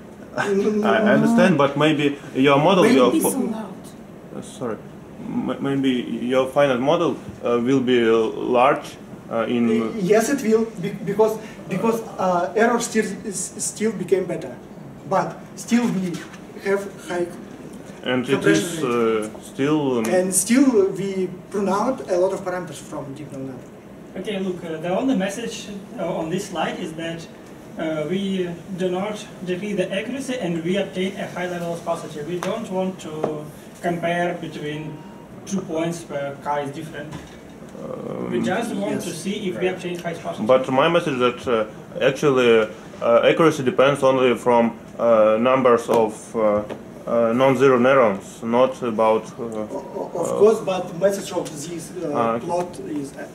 I understand, but maybe your model, Maybe your so uh, sorry, M maybe your finite model uh, will be uh, large uh, in. Yes, it will, be because because uh, error still is, still became better, but still we have high. And it is uh, still. Um, and still we prune out a lot of parameters from deep neural network. Okay, look, uh, the only message uh, on this slide is that uh, we do not decrease the accuracy and we obtain a high level of sparsity. We don't want to compare between two points where k is different. um, We just want yes. to see if we obtain high sparsity. But my message is that uh, actually uh, accuracy depends only from uh, numbers of uh, uh, non-zero neurons, not about. Uh, Of uh, course, but the message of this uh, uh, plot is uh,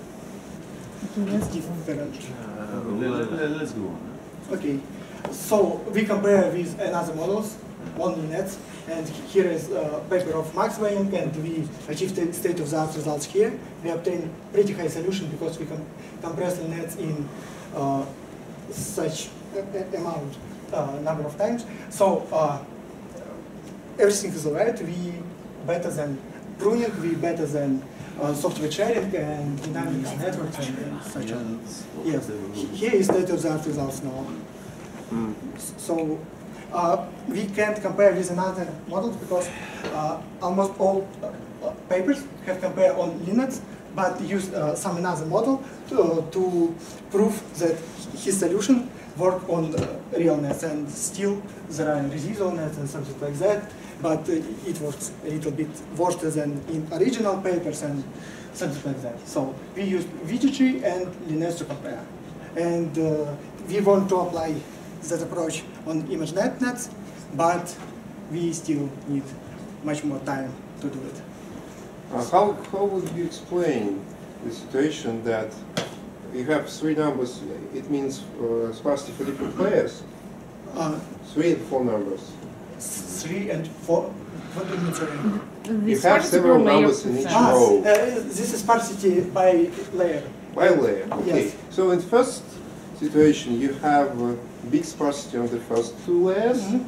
different. Uh, let, let, let's go on. Okay, so we compare with another models, only nets, and here is a paper of Max Weying, and we achieved state-of-the-art results here. We obtain pretty high solution because we can compress the nets in uh, such a, a amount, uh, number of times. So uh, everything is alright. We better than pruning, we better than uh, software sharing and dynamic networks and, and such on. Yes, here is state-of-the-art results now. Mm. So uh, we can't compare with another models because uh, almost all uh, papers have compared on Linux, but use uh, some another model to, to prove that his solution work on uh, real nets, and still there are residual nets and something like that. But uh, it works a little bit worse than in original papers and something like that. So we used V G G and Linux to compare, and uh, we want to apply that approach on ImageNet nets, but we still need much more time to do it. Uh, how, how would you explain the situation that you have three numbers, it means uh, sparsity for different players, Uh, three and four numbers. Three and four, what do you mean, sorry? You have several numbers in each Ah, row. uh, this is sparsity by layer. By layer, okay. Yes. So in first situation, you have uh, big sparsity on the first two layers, Mm-hmm.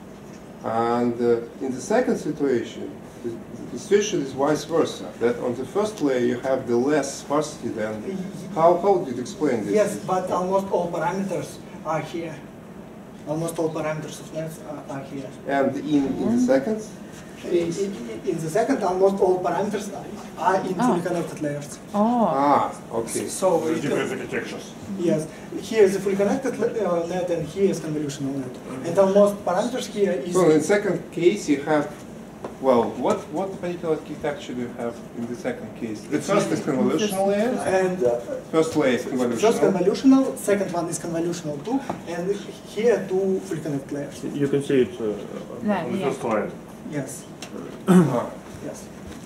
and uh, in the second situation, the, the situation is vice versa. That on the first layer you have the less sparsity than. How how did you explain this? Yes, but almost all parameters are here. Almost all parameters of nets are, are here. And in, in the second In, in, in the second, almost all parameters are in fully connected layers. Oh. Ah, okay. So There's it- different architectures. Yes, here is a fully connected uh, net, and here is convolutional net. And almost parameters here is. So in second case you have, well, what what particular architecture do you have in the second case? The first is convolutional layer. And uh, First layer is convolutional. first convolutional, second one is convolutional too, and here two fully connected layers. You can see it uh, Yeah, on the yeah. first slide. Yes. Ah. Yes.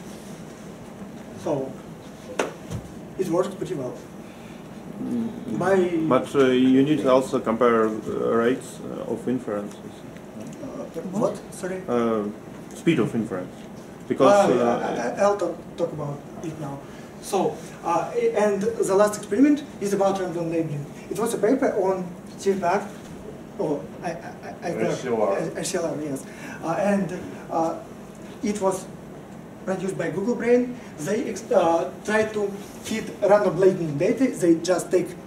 So it works pretty well. By But uh, you need to also compare uh, rates uh, of inferences. uh, what? Sorry. Uh, speed of inference, because Ah, uh, yeah, I, I'll talk, talk about it now. So, uh, and the last experiment is about random labeling. It was a paper on C P R, oh, I, I, I, H C L R. H C L R, yes. Uh, and uh, it was produced by Google Brain. They ex uh, try to feed random labeling data. They just take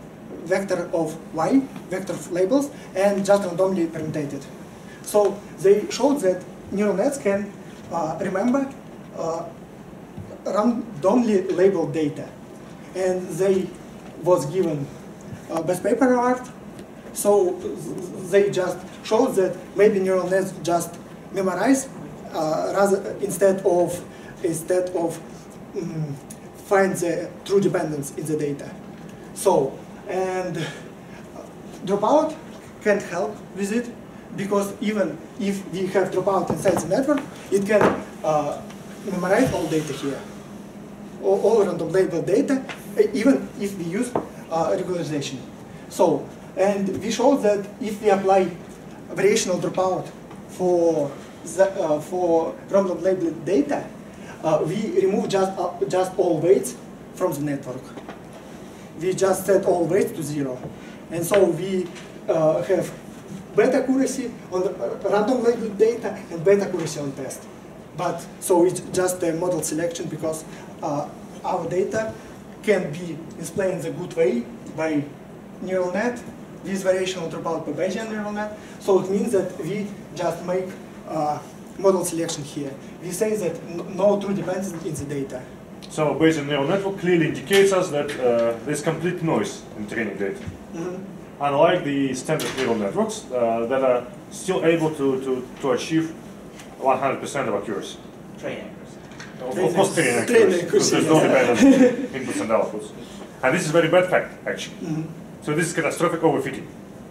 vector of y, vector of labels, and just randomly permutated. So they showed that neural nets can uh, remember uh, randomly labeled data, and they was given uh, best paper award. So they just showed that maybe neural nets just memorize uh, rather instead of instead of um, find the true dependence in the data. So and dropout can help with it, because even if we have dropout inside the network, it can uh, memorize all data here, all, all random labeled data, even if we use uh, regularization. So, and we showed that if we apply variational dropout for the, uh, for random labeled data, uh, we remove just uh, just all weights from the network. We just set all weights to zero, and so we uh, have beta accuracy on the uh, random labeled data and beta accuracy on test. But so it's just a model selection, because uh, our data can be displayed in a good way by neural net, this variational dropout by Bayesian neural net. So it means that we just make uh, model selection here. We say that no true dependence in the data. So Bayesian neural network clearly indicates us that uh, there's complete noise in training data. Mm-hmm. Unlike the standard neural networks uh, that are still able to, to, to achieve one hundred percent of accuracy. Train accuracy. Of, of course, train accuracy, because there's no dependence inputs and outputs. And this is a very bad fact, actually. Mm-hmm. So this is catastrophic overfitting.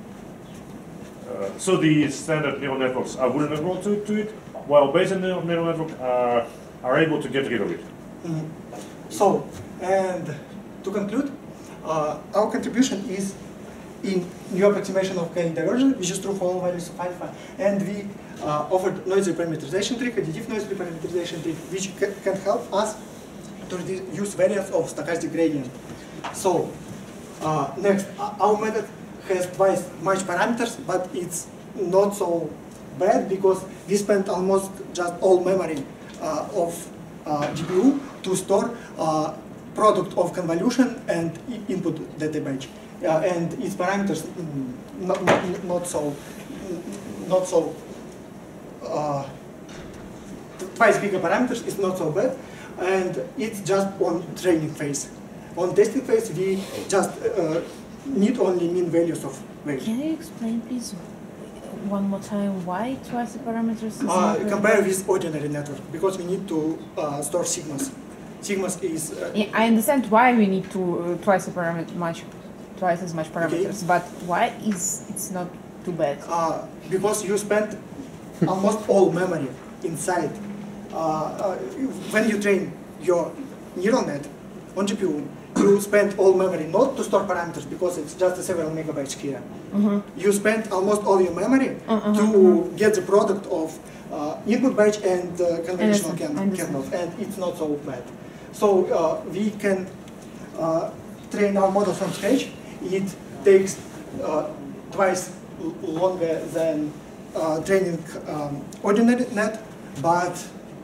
Uh, so the standard neural networks are vulnerable to, to it, while Bayesian neural, neural network are, are able to get rid of it. Mm-hmm. So, and to conclude, uh, our contribution is in new approximation of K divergence, which is true for all values of alpha, and we uh, offered noise reparameterization trick, additive noise reparameterization trick, which ca can help us to reduce variance of stochastic gradient. So, uh, next, our method has twice much parameters, but it's not so bad, because we spent almost just all memory uh, of uh, G P U to store uh, product of convolution and input data batch. Uh, and its parameters mm, not, not, not so not so uh, twice bigger parameters is not so bad, and it's just on training phase. On testing phase, we just uh, need only mean values of values. Can you explain, please, one more time why twice the parameters? Is Uh, compare with ordinary network, because we need to uh, store sigmas. Sigmas is. Uh, yeah, I understand why we need to uh, twice the parameter much. Twice as much parameters, okay. But why is it's not too bad? Uh, because you spend almost all memory inside. Uh, uh, when you train your neural net on G P U, you spend all memory not to store parameters, because it's just a several megabytes here. Mm-hmm. You spend almost all your memory mm-hmm. to mm-hmm. get the product of uh, input batch and uh, conventional kernel, and it's not so bad. So uh, we can uh, train our model from scratch. It takes uh, twice longer than uh, training um, ordinary net, but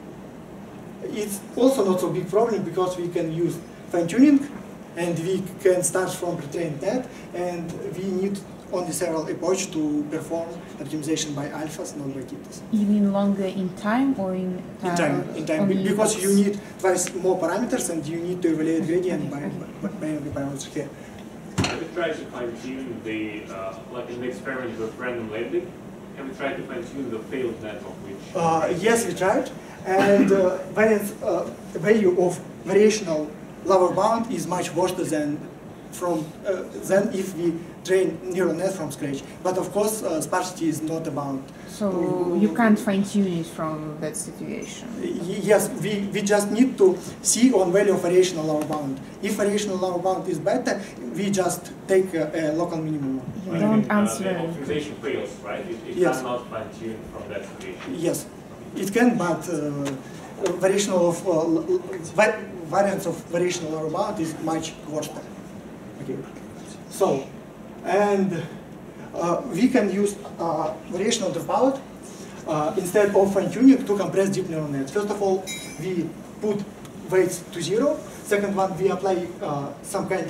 it's also not so big problem, because we can use fine-tuning, and we can start from pre-trained net, and we need only several approaches to perform optimization by alphas, not by betas. You mean longer in time or in time? In time, in time, because you need twice more parameters, and you need to evaluate gradient by, by, by every parameter here. Have we tried to fine-tune the, uh, like in the experiment with random labeling, have we tried to fine-tune the failed network? Which uh, yes, we tried, and uh, variance uh, value of variational lower bound is much worse than from uh, than if we train neural net from scratch. But of course, uh, sparsity is not about. So you can't fine-tune it from that situation. Yes, we, we just need to see on value of variational lower bound. If variational lower bound is better, we just take a, a local minimum. You right. don't answer. Uh, the optimization fails, right? It, it yes. cannot fine-tune from that situation. Yes, it can, but uh, variational of uh, variance of variational lower bound is much worse. Okay. So, and uh, we can use uh, variational dropout uh, instead of fine-tuning to compress deep neural nets. First of all, we put weights to zero. Second one, we apply uh, some kind of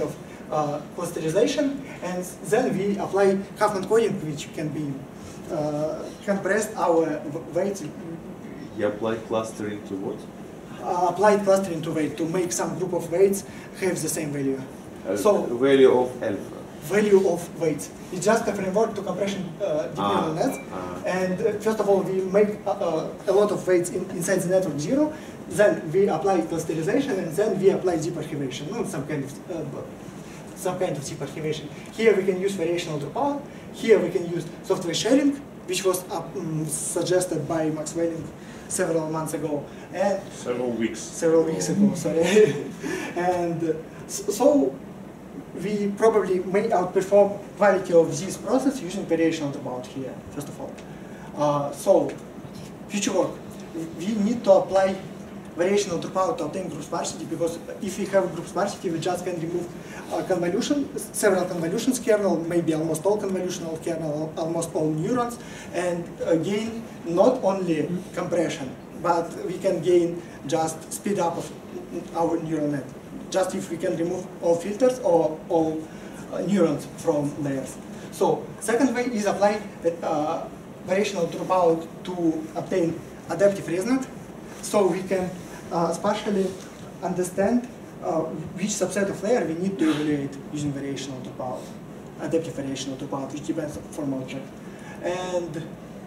uh, clusterization, and then we apply Huffman coding, which can be uh, compressed our weights. You apply clustering to what? Uh, applied clustering to weight to make some group of weights have the same value. Uh, so value of alpha. Value of weights. It's just a framework to compression uh, deep ah, neural nets. Ah. And uh, first of all, we make uh, uh, a lot of weights in, inside the network zero. Then we apply clusterization, and then we apply zip archivation. No, some kind of uh, some kind of zip archivation. Here we can use variational dropout. Here we can use software sharing, which was uh, um, suggested by Max Welling several months ago. And several weeks. Several weeks ago, sorry. And uh, so we probably may outperform quality of this process using variational dropout here, first of all. Uh, so, future work. We need to apply variational dropout to obtain group sparsity, because if we have group sparsity, we just can remove uh, convolution, several convolutions kernel, maybe almost all convolutional kernel, almost all neurons, and uh, gain not only compression, but we can gain just speed up of our neural net. Just if we can remove all filters or all uh, neurons from layers. So, second way is apply uh, variational dropout to obtain adaptive resonance. So we can uh, spatially understand uh, which subset of layer we need to evaluate using variational dropout, adaptive variational dropout, which depends from object. And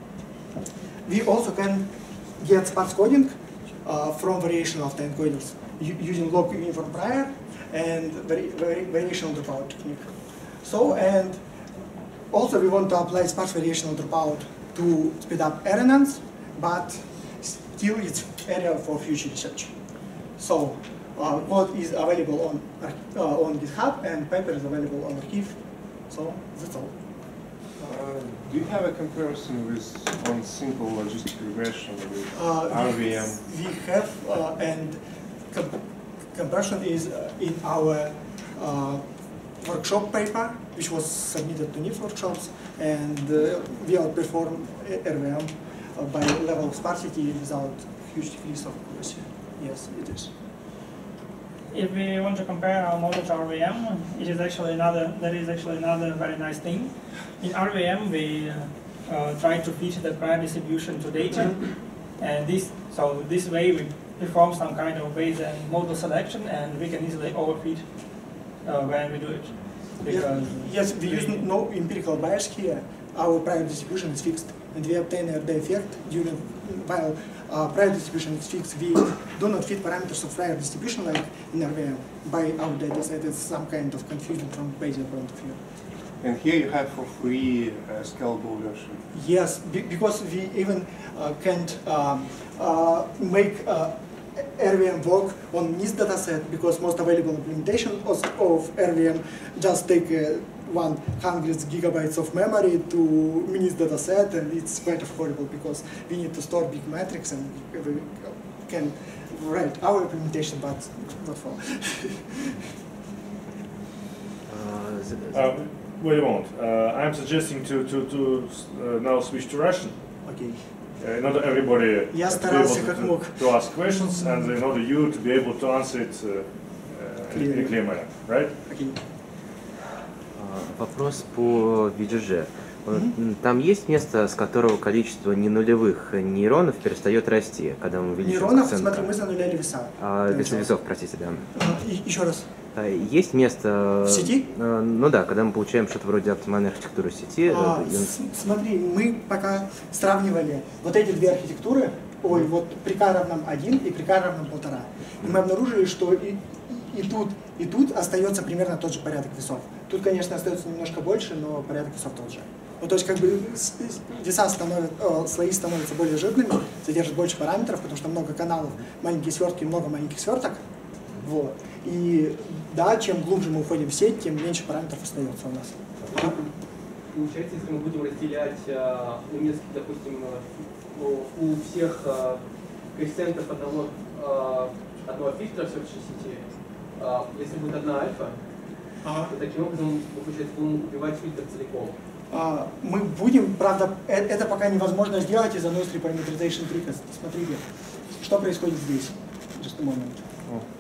we also can get sparse coding uh, from variational autoencoders using log uniform prior and vari vari variational dropout technique. So, and also we want to apply sparse variational dropout to speed up relevance, but still it's area for future research. So, uh, code is available on uh, on GitHub, and paper is available on Archive. So that's all. Uh, do you have a comparison with on simple logistic regression with uh, R V M? We have, uh, and com comparison is uh, in our uh, workshop paper, which was submitted to N I F workshops, and uh, we outperform R V M uh, by level of sparsity without huge decrease of accuracy. Yes, it is. If we want to compare our model to R V M, it is actually another. There is actually another very nice thing. In R V M, we uh, uh, try to fit the prior distribution to data, and this so this way we perform some kind of Bayesian model selection, and we can easily overfit uh, when we do it. Because yes, we use no empirical bias here. Our prior distribution is fixed, and we obtain a the effect during while uh, prior distribution is fixed. We do not fit parameters of prior distribution like in R V M by our data set. It's some kind of confusion from Bayesian point of view. And here you have for free uh, scalable version. Yes, be because we even uh, can't um, uh, make uh, R V M work on this data set, because most available implementation of, of R V M just take uh, one hundred gigabytes of memory to minis data set, and it's quite affordable because we need to store big metrics, and we can write our implementation, but not for. uh, wait a moment. Uh, I'm suggesting to to to uh, now switch to Russian. Okay. Uh, in order everybody Я to, be старался able как to, мог. to ask questions, and in order you to be able to answer it uh, uh, in a clear manner, right? Okay. Вопрос по ви джи джи. Там есть место, с которого количество ненулевых нейронов перестает расти, когда мы увеличиваем Нейронов, коэффициент. смотри, мы зануляли веса. А, веса весов, простите, да. И, еще раз. Есть место... В сети? Ну да, когда мы получаем что-то вроде оптимальной архитектуры сети. А, смотри, мы пока сравнивали вот эти две архитектуры, ой, вот при k равном один и при k равном полтора. И мы обнаружили, что и, и тут, и тут остается примерно тот же порядок весов. Тут, конечно, остается немножко больше, но порядок весов тот же. Ну, то есть, как бы, веса становятся, о, слои становятся более жирными, содержат больше параметров, потому что много каналов, маленькие свертки, много маленьких сверток. Вот. И да, чем глубже мы уходим в сеть, тем меньше параметров остается у нас. Получается, если мы будем разделять а, у нескольких, допустим, у, у всех а, коэффициентов одного, а, одного фильтра в следующей сети, а, если будет одна альфа, ага. то таким образом мы, получается, будем убивать фильтр целиком. А, мы будем, правда, это пока невозможно сделать из-за noise reparameterization tricks. Смотрите, что происходит здесь. Just a moment.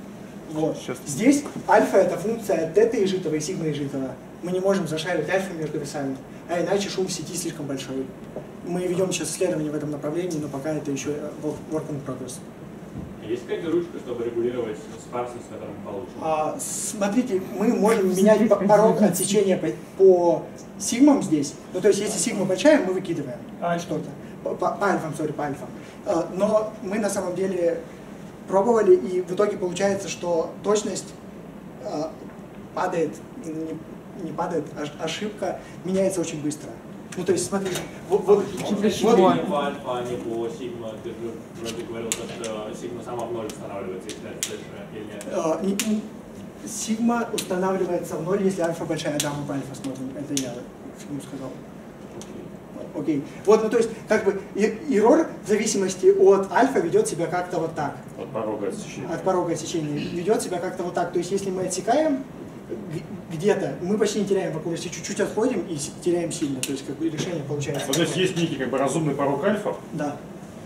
Вот. Здесь альфа это функция тета изжитого и сигма изжитого. Мы не можем зашарить альфа между весами, а иначе шум в сети слишком большой. Мы ведем сейчас исследование в этом направлении, но пока это еще work in progress. Есть какая-то ручка, чтобы регулировать спарсность, которую мы получим? А, смотрите, мы можем менять порог отсечения по, по сигмам здесь. Ну, то есть, если сигма большая, мы выкидываем а, что-то. По, по, по альфам, сори, по альфам. А, но мы на самом деле пробовали, и в итоге получается, что точность а, падает, не, не падает, а ошибка меняется очень быстро. Ну, то есть, смотрите, вот... вот, вот по альфа, а не по сигма? Ты же вроде говорил, что сигма сама в ноль устанавливается, если это слэша, или нет? А, не, не, сигма устанавливается в ноль, если альфа большая, да, мы по альфа смотрим. Это я сигму сказал. Окей. Okay. Вот, ну то есть, как бы, error в зависимости от альфа ведет себя как-то вот так. От порога отсечения. От порога отсечения. Ведет себя как-то вот так. То есть, если мы отсекаем где-то, мы почти не теряем в окружности, чуть-чуть отходим и теряем сильно. То есть, как бы, решение получается. Ну, то есть, есть некий, как бы, разумный порог альфа. Да.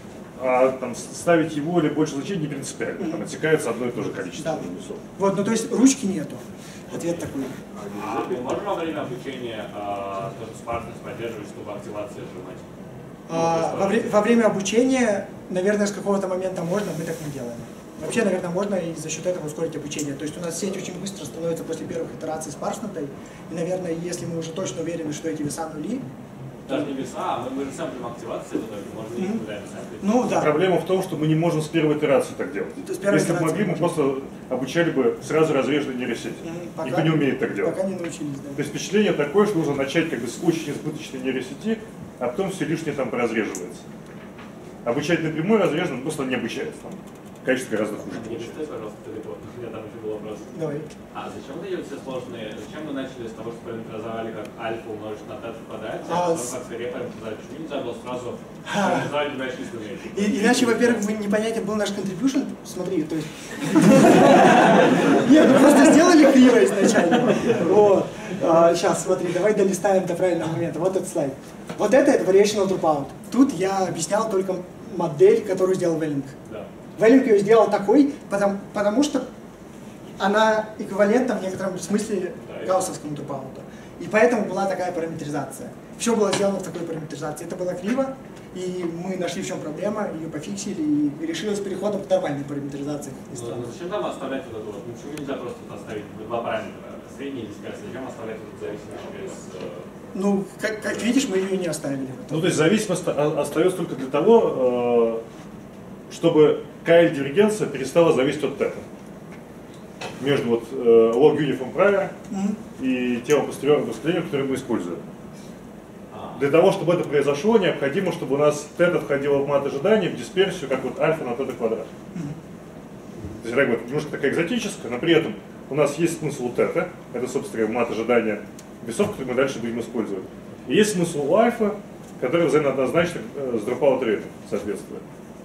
А там ставить его или больше значений не принципиально. Mm-hmm. Там отсекается одно и то же количество да. весов. Вот, ну то есть ручки нету. Ответ такой. А можно во время обучения а, спарсность поддерживать, чтобы активация сжимать? А, во, вре во время обучения, наверное, с какого-то момента можно, мы так не делаем. Вообще, наверное, можно и за счет этого ускорить обучение. То есть у нас сеть очень быстро становится после первых итераций спарснутой. И, наверное, если мы уже точно уверены, что эти веса нули, даже не веса, а мы, мы же сэмплим активации, можно mm-hmm. их куда-нибудь сэмплить. Ну, да. Проблема в том, что мы не можем с первой итерации так делать. Если бы могли, мы просто обучали бы сразу разреженные нейросети. Mm-hmm. Никто не умеет так делать. Пока не научились, да. То есть впечатление такое, что нужно начать как бы с очень избыточной нейросети, а потом все лишнее там поразреживается. Обучать напрямую разреженным просто не обучается. Там качество гораздо хуже. Не листай, пожалуйста, далеко. У меня там еще был вопрос. Давай. А зачем даете все сложные? Зачем мы начали с того, что параметризовали как альфа умножить на тета впадает, а потом как скорее параметризовали? Почему нельзя было сразу параметризовать двумя числами? Иначе, во-первых, вы непонятен был наш contribution. Смотри, то есть... Нет, мы просто сделали криво изначально. Вот. Сейчас, смотри, давай долистаем до правильного момента. Вот этот слайд. Вот это это Variational Dropout. Тут я объяснял только модель, которую сделал Веллинг. Веллинг ее сделал такой, потому, потому что она эквивалентна в некотором смысле гауссовскому дропауту. И поэтому была такая параметризация. Все было сделано в такой параметризации. Это было криво, и мы нашли, в чем проблема, ее пофиксили, и решили с переходом к нормальной параметризации. Ну, зачем там оставлять вот это вот? Ну, почему нельзя просто оставить два параметра, средний и дискретный? Зачем оставлять вот эту зависимость без... Ну, как, как видишь, мы ее не оставили. Ну, то есть зависимость остается только для того, чтобы К-дивергенция перестала зависеть от тета. Между вот э, log uniform prior mm-hmm. и телом постериорным распределением, которое мы используем. Ah. Для того, чтобы это произошло, необходимо, чтобы у нас тета входила в мат ожидания, в дисперсию, как вот альфа на тета квадрат. Mm-hmm. То есть это немножко такая экзотическая, но при этом у нас есть смысл у тета, это, собственно, мат ожидания весов, которые мы дальше будем использовать. И есть смысл у альфа, который взаимооднозначно э, с dropout rate соответствует.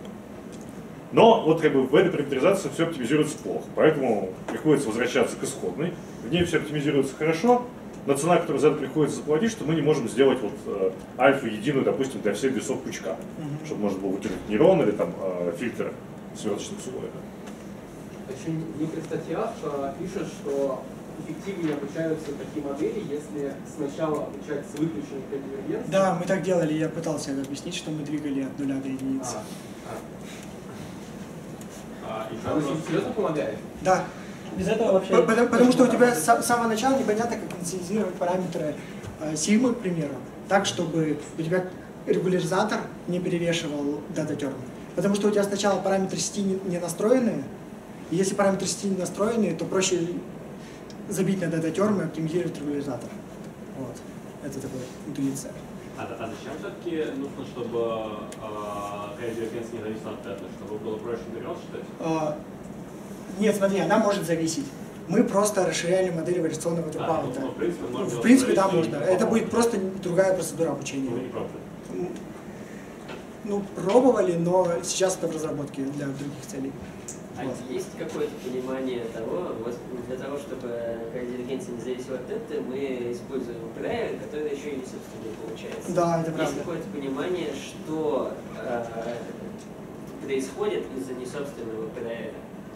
Но вот как бы в этой параметризации все оптимизируется плохо, поэтому приходится возвращаться к исходной. В ней все оптимизируется хорошо, но цена, которую за это приходится заплатить, что мы не можем сделать вот э, альфу единую, допустим, для всех весов пучка, mm-hmm. чтобы можно было выкинуть нейрон или там э, фильтр сверточных слоев. Очень в некоторых статьях э, пишут, что эффективнее обучаются такие модели, если сначала обучать с выключенной конвергенцией. Да, мы так делали, я пытался это объяснить, что мы двигали от нуля до единицы. А. А вы серьезно помогает? Да. Без этого вообще... Потому, потому что у тебя с самого начала непонятно, как инициализировать параметры э, сигмы, к примеру, так, чтобы у тебя регуляризатор не перевешивал дата-терм. Потому что у тебя сначала параметры сети не, не настроены, и если параметры сети не настроены, то проще забить на дата-терм и оптимизировать регуляризатор. Вот. Это такая интуиция. А, а зачем все-таки нужно, чтобы К-дивергенция не зависела от тета, чтобы было проще интервал считать? А, нет, смотри, она может зависеть. Мы просто расширяли модель вариационного дропаута. А, ну, в принципе, можно в принципе да, можно. Это будет просто другая процедура обучения. Вы не пробовали? Ну, пробовали, но сейчас это в разработке для других целей. А вот. Есть какое-то понимание того, вот для того, чтобы К-дивергенция не зависела от тета, мы используем prior, который еще и несобственный получается. Да, это правда. Есть какое-то понимание, что э, происходит из-за несобственного prior?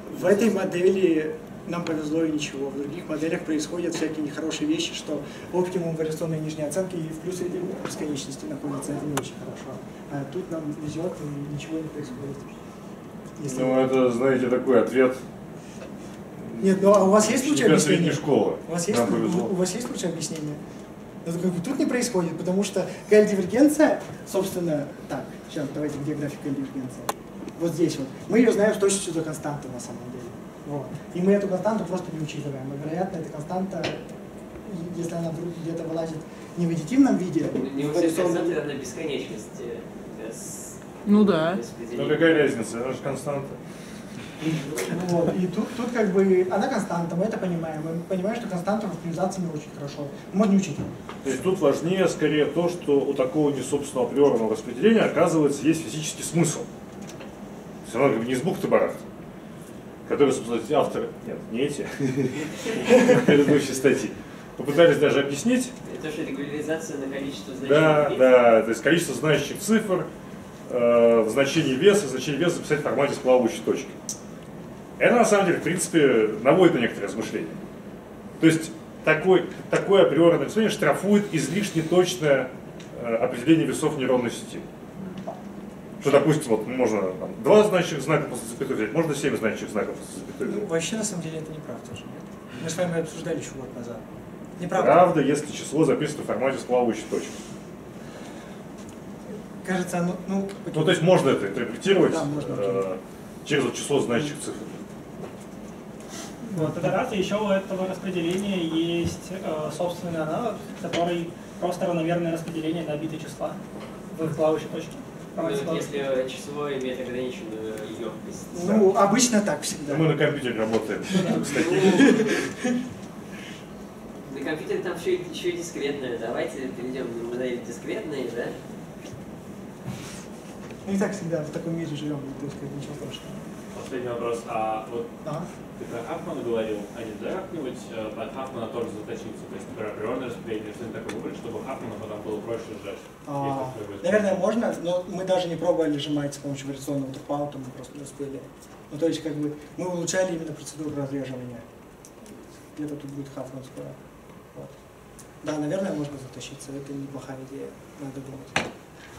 В этой модели нам повезло и ничего. В других моделях происходят всякие нехорошие вещи, что оптимум вариационной нижней оценки и в плюсе бесконечности находится. Это не очень хорошо. А тут нам везет и ничего не происходит. Если ну, это, знаете, такой ответ. Нет, ну а у вас есть случай объяснения? Школы. У вас есть, у вас есть случай объяснения? Но как бы тут не происходит, потому что галь-дивергенция, собственно, так, сейчас давайте, где график галь-дивергенции? Вот здесь вот. Мы ее знаем с точностью до константы на самом деле. Вот. И мы эту константу просто не учитываем. И, вероятно, эта константа, если она вдруг где-то вылазит не в аддитивном виде, не в константе равна бесконечности. Без, ну да. Ну какая разница, она же константа. Вот. И тут, тут как бы она константа, мы это понимаем. Мы понимаем, что константу в оптимизации не очень хорошо. Можно не учитывать. То есть тут важнее скорее то, что у такого несобственного априорного распределения оказывается есть физический смысл. То есть оно как бы не из бухты-барахты, которые, собственно, эти авторы, нет, не эти, предыдущие статьи, попытались даже объяснить. Это же регуляризация на количество значений. Да, да, то есть количество значащих цифр, э, в значении веса, в значении веса записать в формате с плавающей точки. Это на самом деле, в принципе, наводит на некоторые размышления. То есть такой, такое априорное определение штрафует излишне точное э, определение весов нейронной сети. Что, допустим, вот можно там, два значащих знака после запятой взять, можно семь значащих знаков после запятой взять. Ну, вообще, на самом деле, это неправда тоже, нет? Мы с вами обсуждали еще год назад. Неправда. Правда, если число записано в формате с плавающей точкой. Кажется, оно, ну... Ну, то есть можно это интерпретировать да, можно, э, через вот число значащих цифр. Вот, это раз, и еще у этого распределения есть э, собственный аналог, который просто равномерное распределение на биты числа в плавающей точке. Ну, если число имеет ограниченную емкость. Ну, обычно так всегда. Мы на компьютере работаем, кстати. На компьютере там еще, еще и дискретное. Давайте перейдем на модель дискретные, да? Ну и так всегда в таком мире живем, то есть ничего страшного. Последний вопрос. А вот ага. ты про Хафмана говорил, а нельзя как-нибудь под Хафмана тоже заточиться? То есть про априорное распределение, что-нибудь такое выбрать, чтобы Хафмана потом было проще сжать? А, наверное, можно, но мы даже не пробовали сжимать с помощью вариационного дропаута, мы просто не успели. Ну то есть как бы мы улучшали именно процедуру разреживания. Где-то тут будет Хафман скоро. Вот. Да, наверное, можно затащиться, это неплохая идея, надо думать.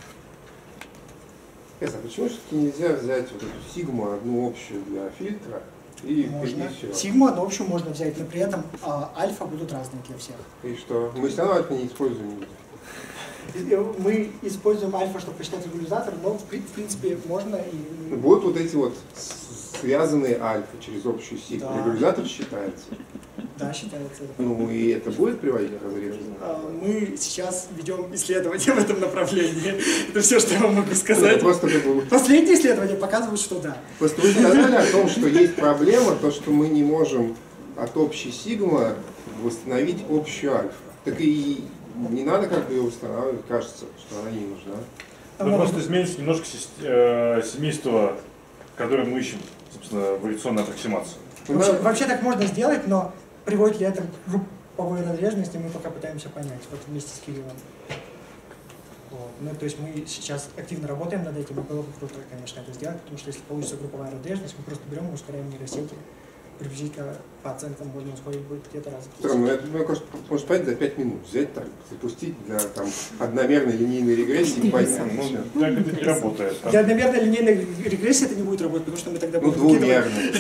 Эса, почему все-таки нельзя взять вот эту сигму, одну общую для фильтра, и можно. все? Сигму одну общую можно взять, но при этом а, альфа будут разные для всех. И что? Мы все равно альфа не используем. Мы используем альфа, чтобы посчитать регуляризатор, но в принципе можно и... Будут вот эти вот связанные альфа через общую сигму. Да. Регуляризатор считается. Да, считается. Ну и это будет приводить к разрежу? Мы сейчас ведем исследования в этом направлении. Это все, что я вам могу сказать. Просто как бы... Последние исследования показывают, что да. Просто вы сказали о том, что есть проблема, то, что мы не можем от общей сигмы восстановить общую альфа. Так и не надо как бы ее восстанавливать, кажется, что она не нужна. Ну, просто изменится немножко семейство, которое мы ищем, собственно, эволюционную аппроксимацию. Вообще, вообще так можно сделать, но приводит ли это к групповой разреженности, мы пока пытаемся понять, вот вместе с Кириллом. Вот. Ну, то есть мы сейчас активно работаем над этим, и было бы круто, конечно, это сделать, потому что если получится групповая разреженность, мы просто берем и ускоряем нейросети. Приблизительно по оценкам можно ускорить будет где-то раз. Ну, это, мне кажется, может понять за пять минут. Взять так, запустить для там, одномерной линейной регрессии и понять. Ну, так это не работает. Для одномерной линейной регрессии это не будет работать, потому что мы тогда будем... Ну, двумерной.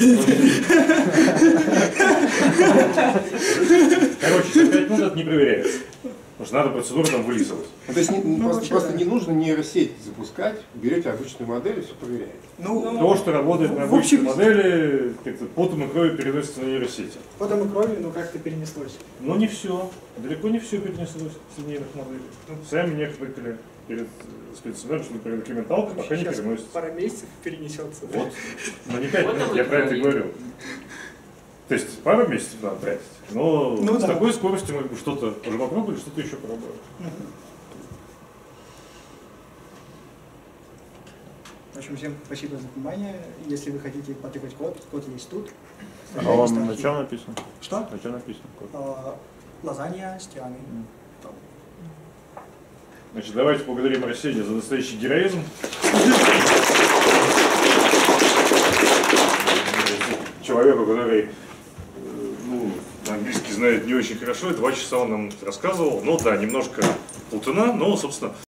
Короче, за пять минут это не проверяется. Потому что надо процедуру там вылизывать. Ну, то есть не, ну, просто, просто да. не нужно нейросеть запускать, берете обычную модель и все проверяете. Ну, то, что работает на обычной модели, как-то потом и кровью переносится на нейросети. Потом и кровью, ну как-то перенеслось. Ну не все. Далеко не все перенеслось с линейных моделей. Сами некоторые перед спецсменом, что, например, документалка пока не переносится. Пара месяцев перенесется. Вот. Но не пять минут, я про это и говорю. То есть пару месяцев надо тратить, но ну, с да. такой скоростью мы что-то уже попробовали, что-то еще пробуем. В общем, всем спасибо за внимание. Если вы хотите потыкать код, код есть тут. А он на чем написан? Что? На чем написан код? А, лазанья с тианой. Mm. Значит, давайте поблагодарим Арсения за настоящий героизм. человеку, который ну, английский знает не очень хорошо, и два часа он нам рассказывал. Ну да, немножко полтона, но, собственно,